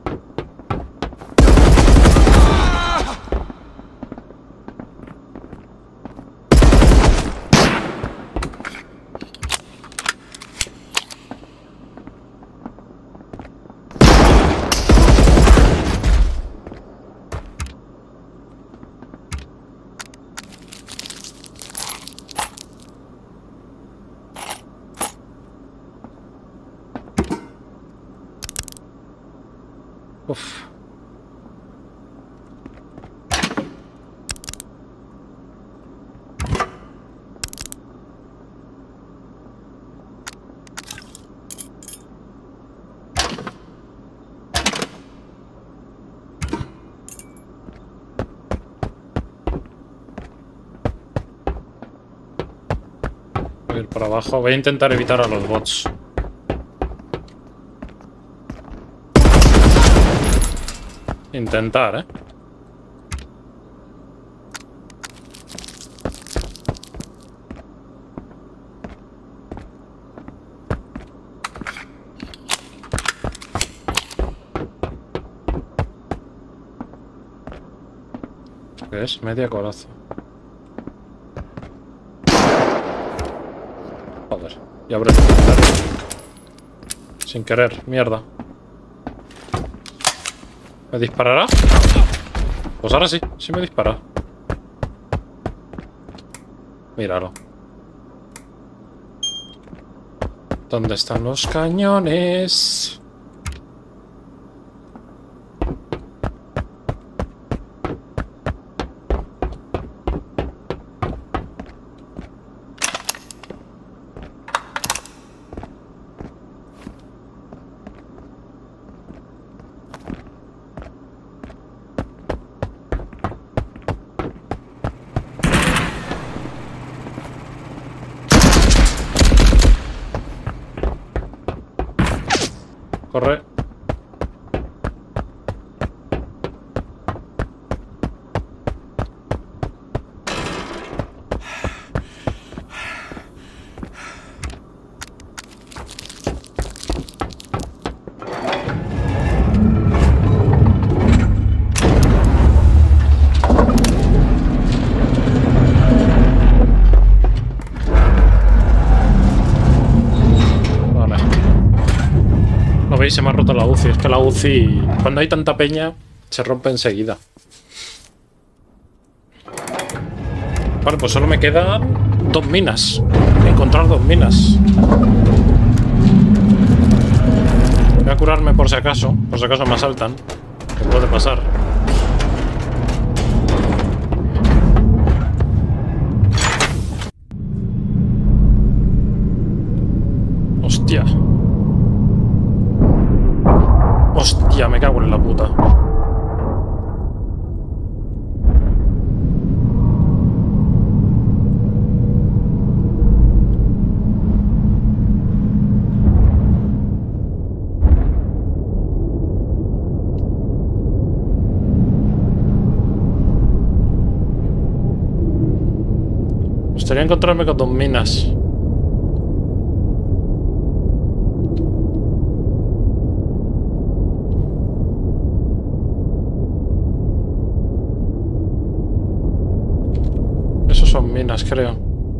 A: Uf. Voy a ir para abajo. Voy a intentar evitar a los bots. Intentar, ¿eh? ¿Qué es? Media coraza. Joder, ya habré que intentar. Sin querer, mierda. ¿Me disparará? Pues ahora sí, sí me dispara. Míralo. ¿Dónde están los cañones? Corre. Uy, se me ha roto la U C I. Es que la U C I, cuando hay tanta peña, se rompe enseguida. Vale, pues solo me quedan dos minas. Encontrar dos minas. Voy a curarme por si acaso. Por si acaso me asaltan. ¿Qué puede pasar? Hostia. Hostia, me cago en la puta. Me gustaría encontrarme con dos minas. Esos son minas, creo.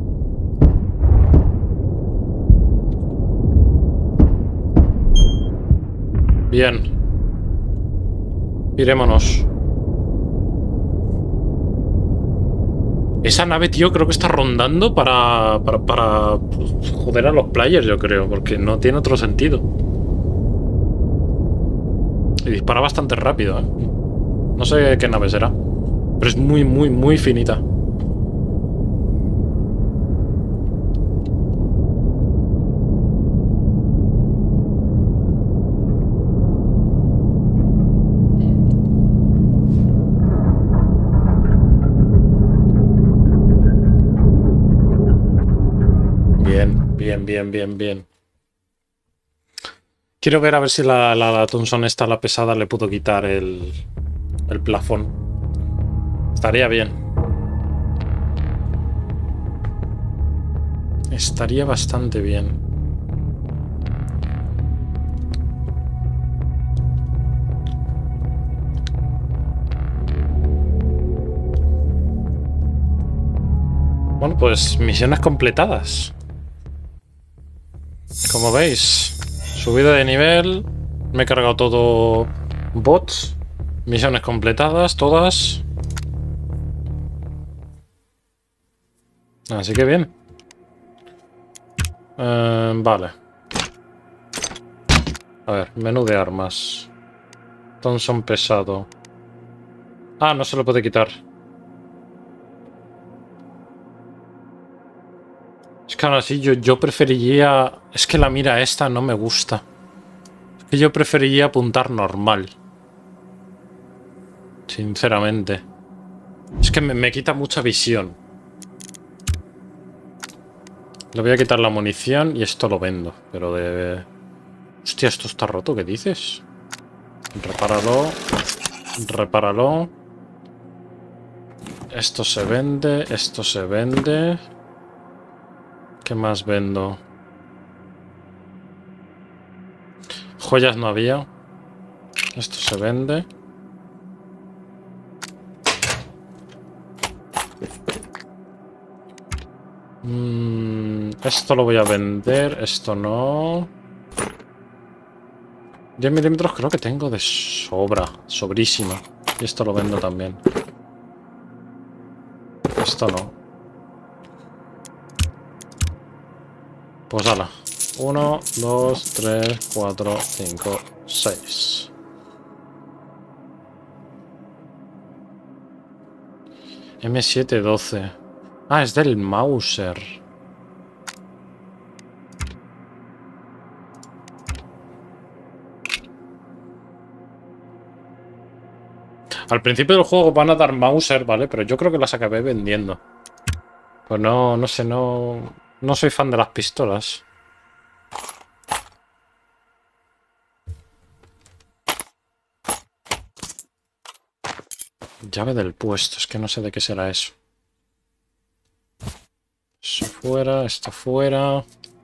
A: Bien. Irémonos. Esa nave, tío, creo que está rondando para, para, para joder a los players, yo creo, porque no tiene otro sentido. Y dispara bastante rápido, ¿eh? No sé qué nave será, pero es muy, muy, muy finita. Bien, bien, bien, bien. Quiero ver a ver si la, la, la Thompson esta, la pesada, le puedo quitar el, el plafón. Estaría bien. Estaría bastante bien. Bueno, pues misiones completadas. Como veis, subida de nivel. Me he cargado todo bots. Misiones completadas, todas. Así que bien. Eh, vale. A ver, menú de armas. Thompson pesado. Ah, no se lo puede quitar. Es que ahora sí, yo, yo preferiría... Es que la mira esta no me gusta. Es que yo preferiría apuntar normal. Sinceramente. Es que me, me quita mucha visión. Le voy a quitar la munición y esto lo vendo. Pero de... Hostia, esto está roto, ¿qué dices? Repáralo. Repáralo. Esto se vende. Esto se vende. ¿Qué más vendo? Joyas no había. Esto se vende. Mm, esto lo voy a vender. Esto no. diez milímetros creo que tengo de sobra. Sobrísima. Y esto lo vendo también. Esto no. Pues ala. uno, dos, tres, cuatro, cinco, seis. eme siete doce. Ah, es del Mauser. Al principio del juego van a dar Mauser, ¿vale? Pero yo creo que las acabé vendiendo. Pues no, no sé, no... No soy fan de las pistolas. Llave del puesto, es que no sé de qué será eso. Eso fuera, esto fuera.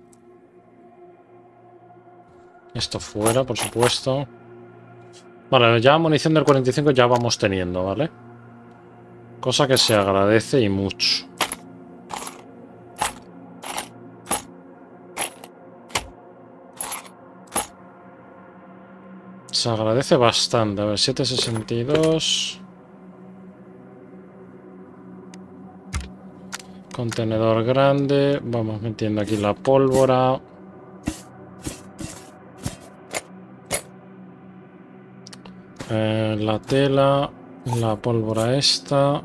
A: Esto fuera, por supuesto. Vale, ya munición del cuarenta y cinco ya vamos teniendo, ¿vale? Cosa que se agradece y mucho. Se agradece bastante. A ver, siete sesenta y dos. Contenedor grande. Vamos metiendo aquí la pólvora. Eh, la tela. La pólvora esta.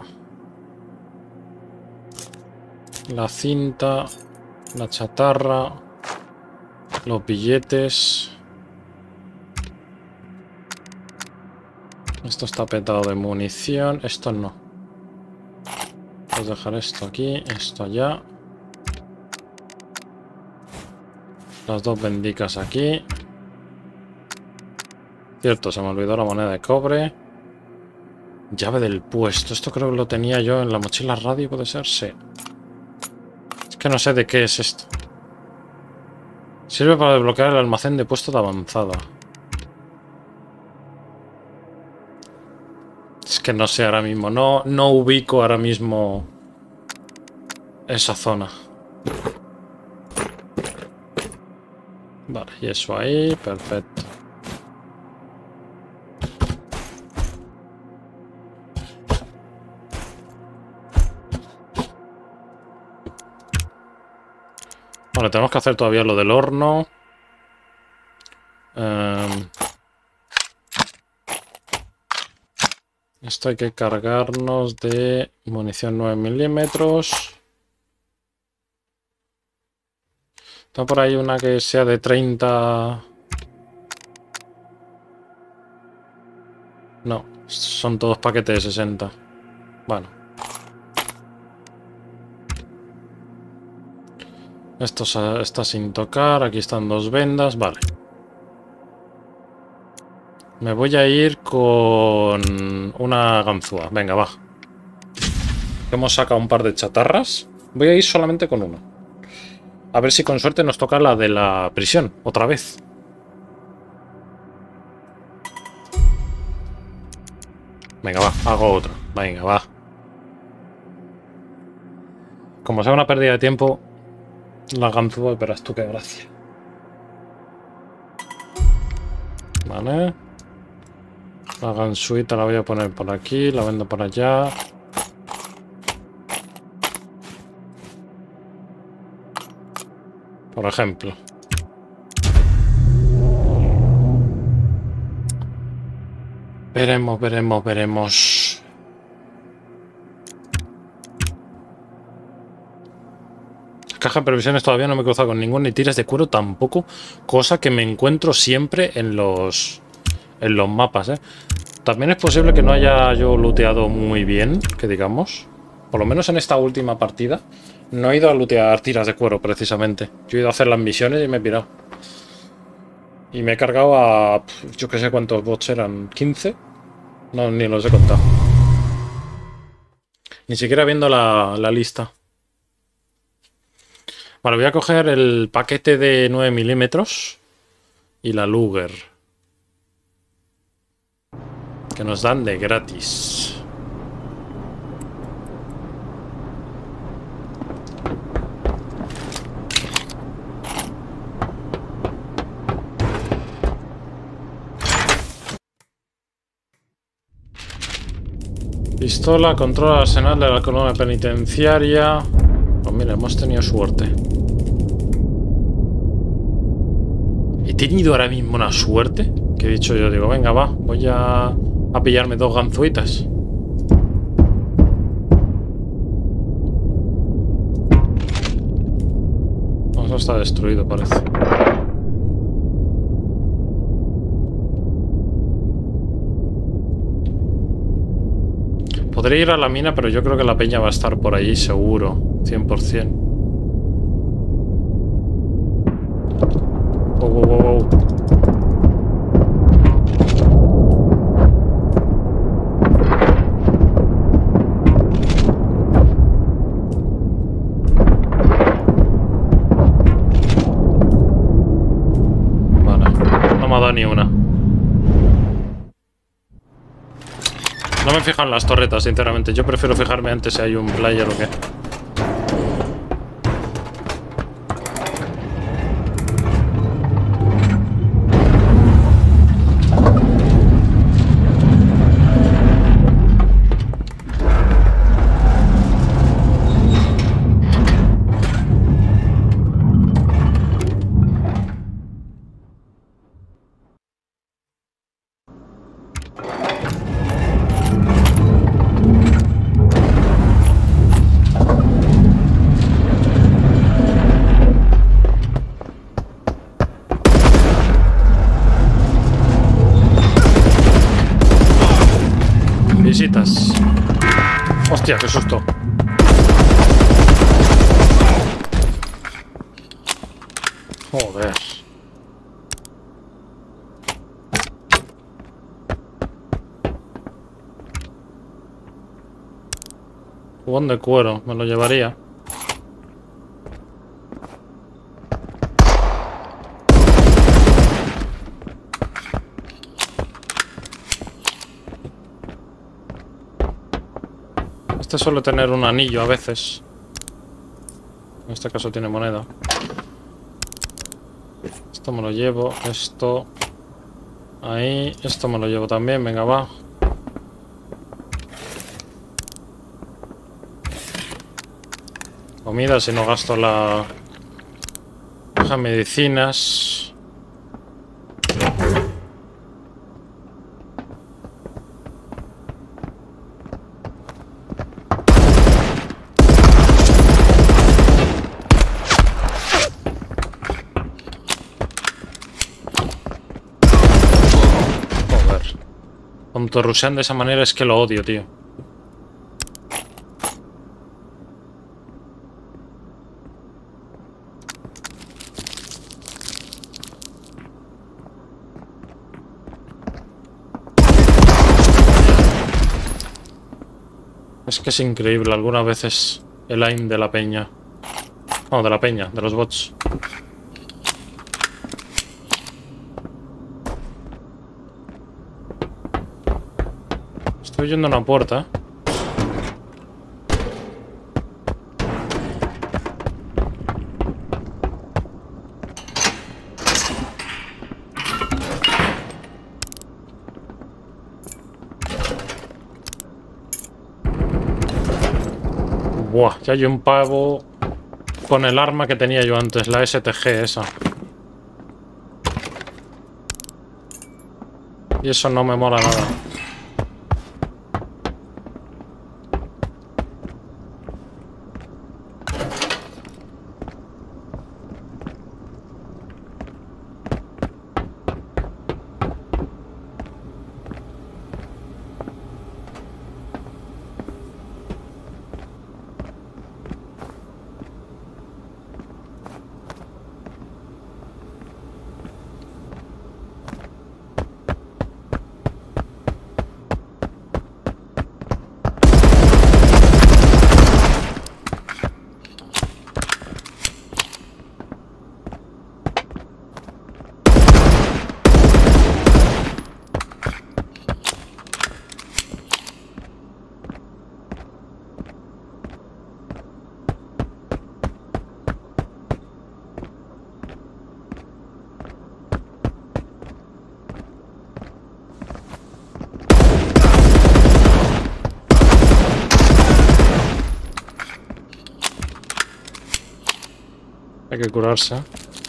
A: La cinta. La chatarra. Los billetes. Esto está petado de munición. Esto no. Voy a dejar esto aquí. Esto allá. Las dos bendicas aquí. Cierto, se me olvidó la moneda de cobre. Llave del puesto. Esto creo que lo tenía yo en la mochila radio, ¿puede ser? Sí. Es que no sé de qué es esto. Sirve para desbloquear el almacén de puesto de avanzada. Es que no sé ahora mismo. No, no ubico ahora mismo esa zona. Vale, y eso ahí. Perfecto. Vale, tenemos que hacer todavía lo del horno. Um, esto hay que cargarnos de munición nueve milímetros. Está por ahí una que sea de treinta. No, son todos paquetes de sesenta. Bueno. Esto está sin tocar. Aquí están dos vendas. Vale. Me voy a ir con una ganzúa. Venga, va. Hemos sacado un par de chatarras. Voy a ir solamente con uno. A ver si con suerte nos toca la de la prisión. Otra vez. Venga, va. Hago otra. Venga, va. Como sea una pérdida de tiempo, la ganzúa, verás tú qué gracia. Vale. La gansuita la voy a poner por aquí. La vendo por allá. Por ejemplo. Veremos, veremos, veremos. Caja de previsiones todavía no me he cruzado con ningún, ni tiras de cuero tampoco. Cosa que me encuentro siempre en los, en los mapas, ¿eh? También es posible que no haya yo looteado muy bien, que digamos. Por lo menos en esta última partida. No he ido a lootear tiras de cuero, precisamente. Yo he ido a hacer las misiones y me he pirado. Y me he cargado a... yo que sé cuántos bots eran. ¿quince? No, ni los he contado. Ni siquiera viendo la, la lista. Vale, voy a coger el paquete de nueve milímetros. Y la Luger. Que nos dan de gratis. Pistola, controla el arsenal de la colonia penitenciaria. Pues mira, hemos tenido suerte. He tenido ahora mismo una suerte que he dicho yo, digo, venga, va, voy a, a pillarme dos ganzuitas. No, eso está destruido, parece. Podría ir a la mina, pero yo creo que la peña va a estar por ahí seguro, cien por cien. Wow, wow, wow, wow. Vale, no me ha dado ni una. No me fijo en las torretas, sinceramente. Yo prefiero fijarme antes si hay un player o qué. visitas. Hostia, qué susto. Joder. Jugón de cuero, me lo llevaría. Este suele tener un anillo a veces. En este caso tiene moneda. Esto me lo llevo. Esto... Ahí. Esto me lo llevo también. Venga, va. Comida, si no gasto la... Caja de medicinas. Cuando rushean de esa manera es que lo odio, tío. Es que es increíble algunas veces el aim de la peña. No, de la peña, de los bots. Estoy yendo a una puerta. Buah, ya hay un pavo con el arma que tenía yo antes, la S T G esa. Y eso no me mola nada. Hay que curarse.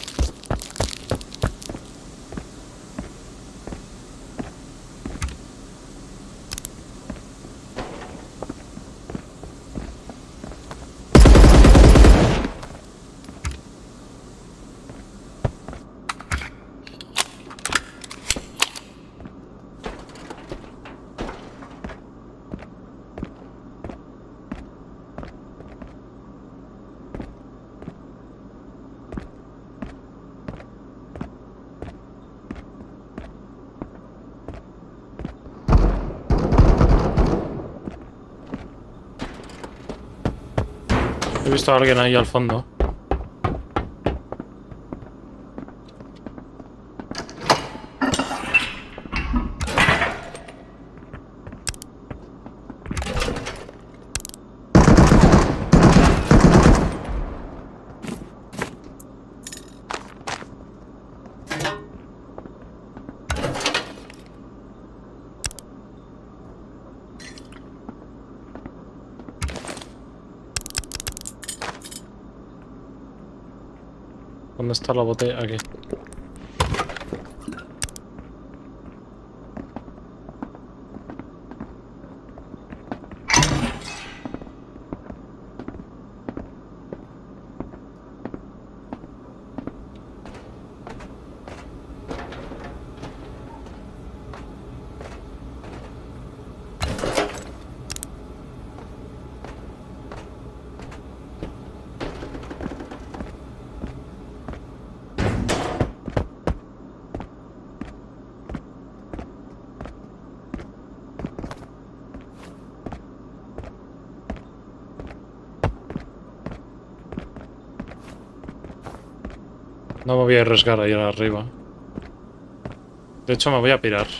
A: He visto a alguien ahí al fondo. ¿Dónde está la botella? Aquí. No me voy a arriesgar a ir arriba. De hecho, me voy a pirar.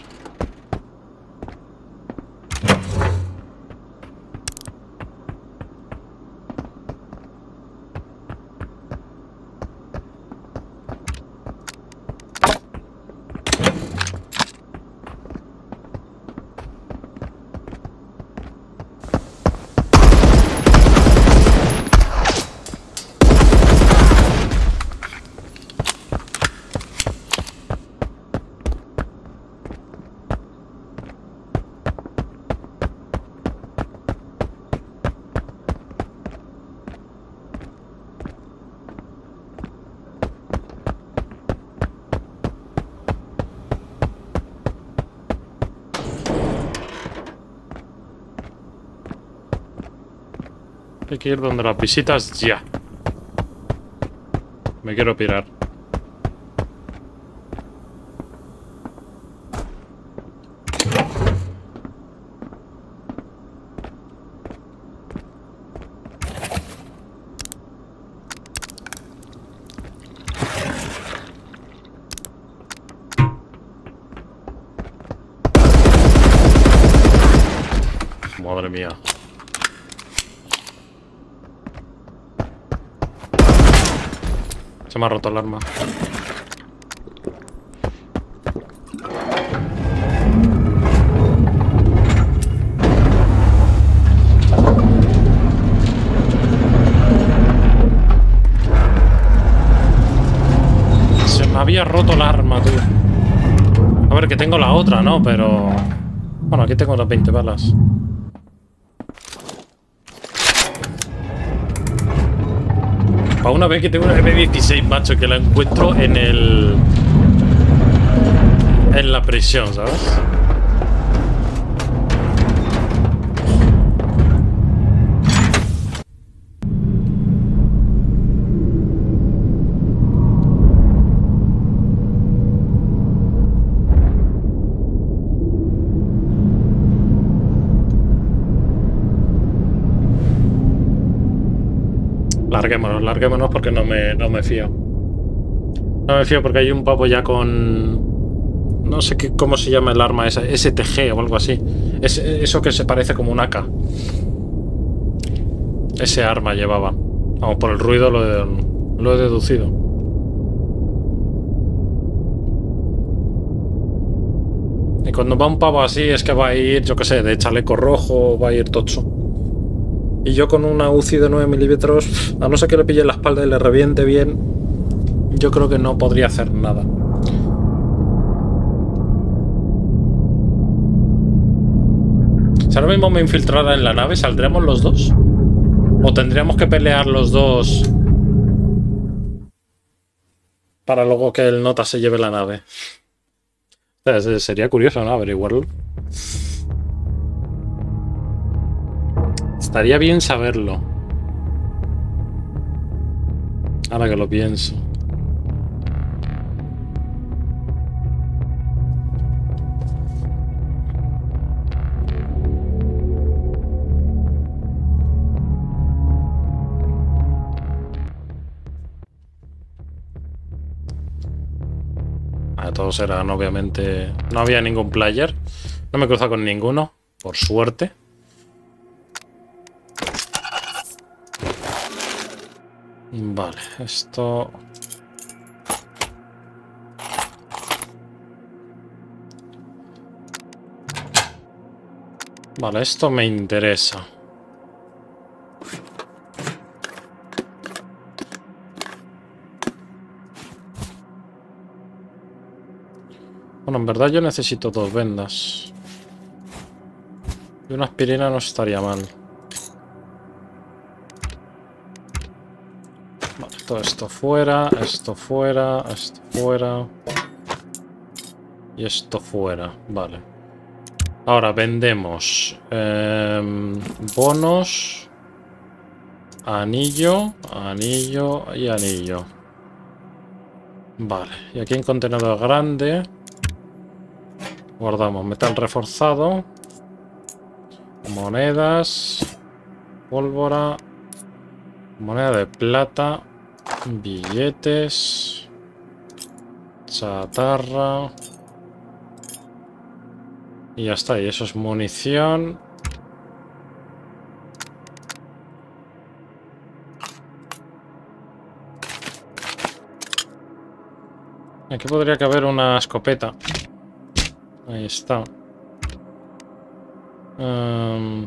A: Hay que ir donde las visitas ya. Me quiero pirar. Madre mía. Se me ha roto el arma. Se me había roto el arma, tú. A ver, que tengo la otra, ¿no? Pero... Bueno, aquí tengo las veinte balas. Para una vez que tengo una M dieciséis, macho, que la encuentro en el... En la prisión, ¿sabes? Larguémonos, larguémonos porque no me, no me fío. No me fío porque hay un pavo ya con... No sé qué, cómo se llama el arma esa, S T G o algo así. Es, eso que se parece como un A K. Ese arma llevaba. Vamos, por el ruido lo he, lo he deducido. Y cuando va un pavo así es que va a ir, yo qué sé, de chaleco rojo, va a ir tocho. Y yo con una U C I de nueve milímetros, a no ser que le pille la espalda y le reviente bien, yo creo que no podría hacer nada. Si ahora mismo me infiltrara en la nave, ¿saldremos los dos? ¿O tendríamos que pelear los dos para luego que el nota se lleve la nave? Sería curioso, ¿no? Averiguarlo. Estaría bien saberlo. Ahora que lo pienso. Ah, todos eran, obviamente... No había ningún player. No me he cruzado con ninguno, por suerte. Vale, esto... Vale, esto me interesa. Bueno, en verdad yo necesito dos vendas. Y una aspirina no estaría mal. Vale, todo esto fuera, esto fuera, esto fuera. Y esto fuera, vale. Ahora vendemos eh, bonos, anillo, anillo y anillo. Vale, y aquí en contenedor grande guardamos metal reforzado, monedas, pólvora, moneda de plata, billetes, Chatarra. Y ya está, y eso es munición. Aquí podría caber una escopeta. Ahí está. Um,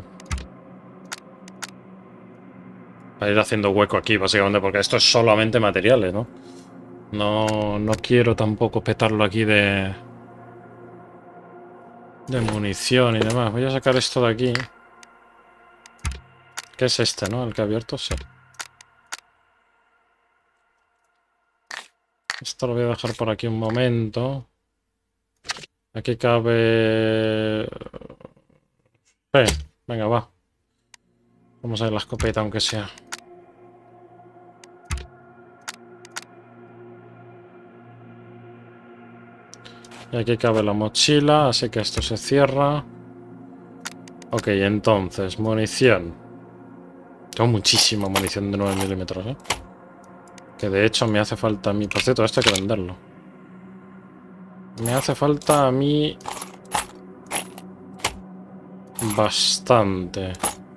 A: para ir haciendo hueco aquí, básicamente, porque esto es solamente materiales, ¿no? No, no quiero tampoco petarlo aquí de... de munición y demás. Voy a sacar esto de aquí. ¿Qué es este, no? El que ha abierto, sí. Esto lo voy a dejar por aquí un momento. Aquí cabe... Eh, venga, va. Vamos a ver la escopeta, aunque sea. Y aquí cabe la mochila, así que esto se cierra. Ok, entonces, munición. Tengo muchísima munición de nueve milímetros, ¿eh? Que de hecho me hace falta a mí... Por cierto, esto hay que venderlo. Me hace falta a mí... bastante.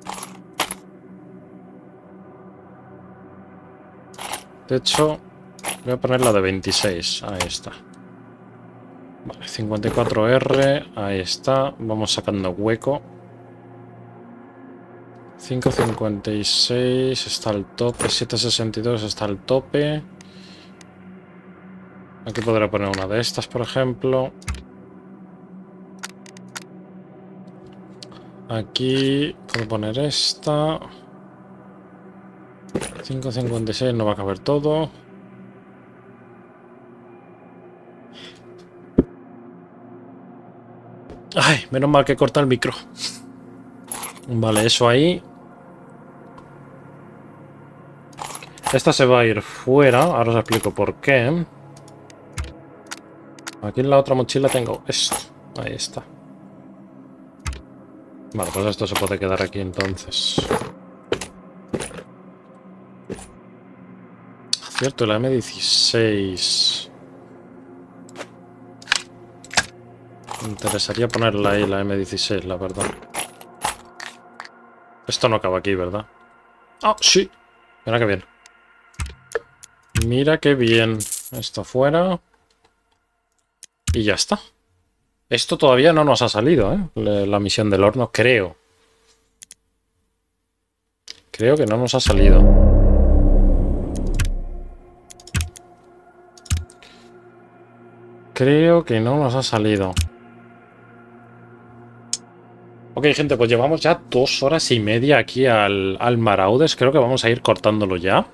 A: De hecho, voy a poner la de veintiséis. Ahí está. Vale, cincuenta y cuatro R. Ahí está. Vamos sacando hueco. cinco cincuenta y seis está al tope. siete sesenta y dos está al tope. Aquí podré poner una de estas, por ejemplo. Aquí puedo poner esta. cinco cincuenta y seis no va a caber todo. Ay, menos mal que corta el micro. Vale, eso ahí. Esta se va a ir fuera. Ahora os explico por qué. Aquí en la otra mochila tengo esto. Ahí está. Vale, pues esto se puede quedar aquí entonces. Cierto, la eme dieciséis. Me interesaría ponerla ahí, la eme dieciséis, la verdad. Esto no acaba aquí, ¿verdad? ¡Ah, sí! Mira qué bien. Mira qué bien. Esto fuera. Y ya está. Esto todavía no nos ha salido, ¿eh? La misión del horno, creo. Creo que no nos ha salido. Creo que no nos ha salido. Ok, gente, pues llevamos ya dos horas y media aquí al, al Maraudes. Creo que vamos a ir cortándolo ya.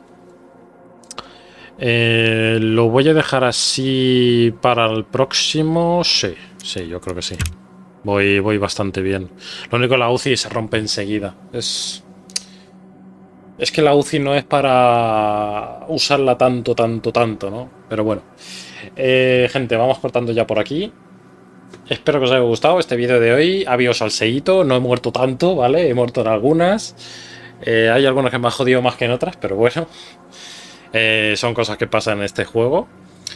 A: Eh, lo voy a dejar así para el próximo. Sí, sí, yo creo que sí. Voy, voy bastante bien. Lo único, la U C I se rompe enseguida. Es... Es que la U C I no es para usarla tanto, tanto, tanto, ¿no? Pero bueno. Eh, gente, vamos cortando ya por aquí. Espero que os haya gustado este vídeo de hoy. Ha habido salseíto, no he muerto tanto, ¿vale? He muerto en algunas. Eh, hay algunas que me han jodido más que en otras, pero bueno. Eh, son cosas que pasan en este juego.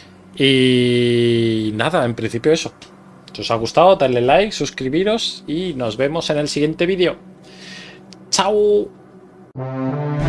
A: Y nada, en principio eso. Si os ha gustado, dadle like, suscribiros y nos vemos en el siguiente vídeo. ¡Chao!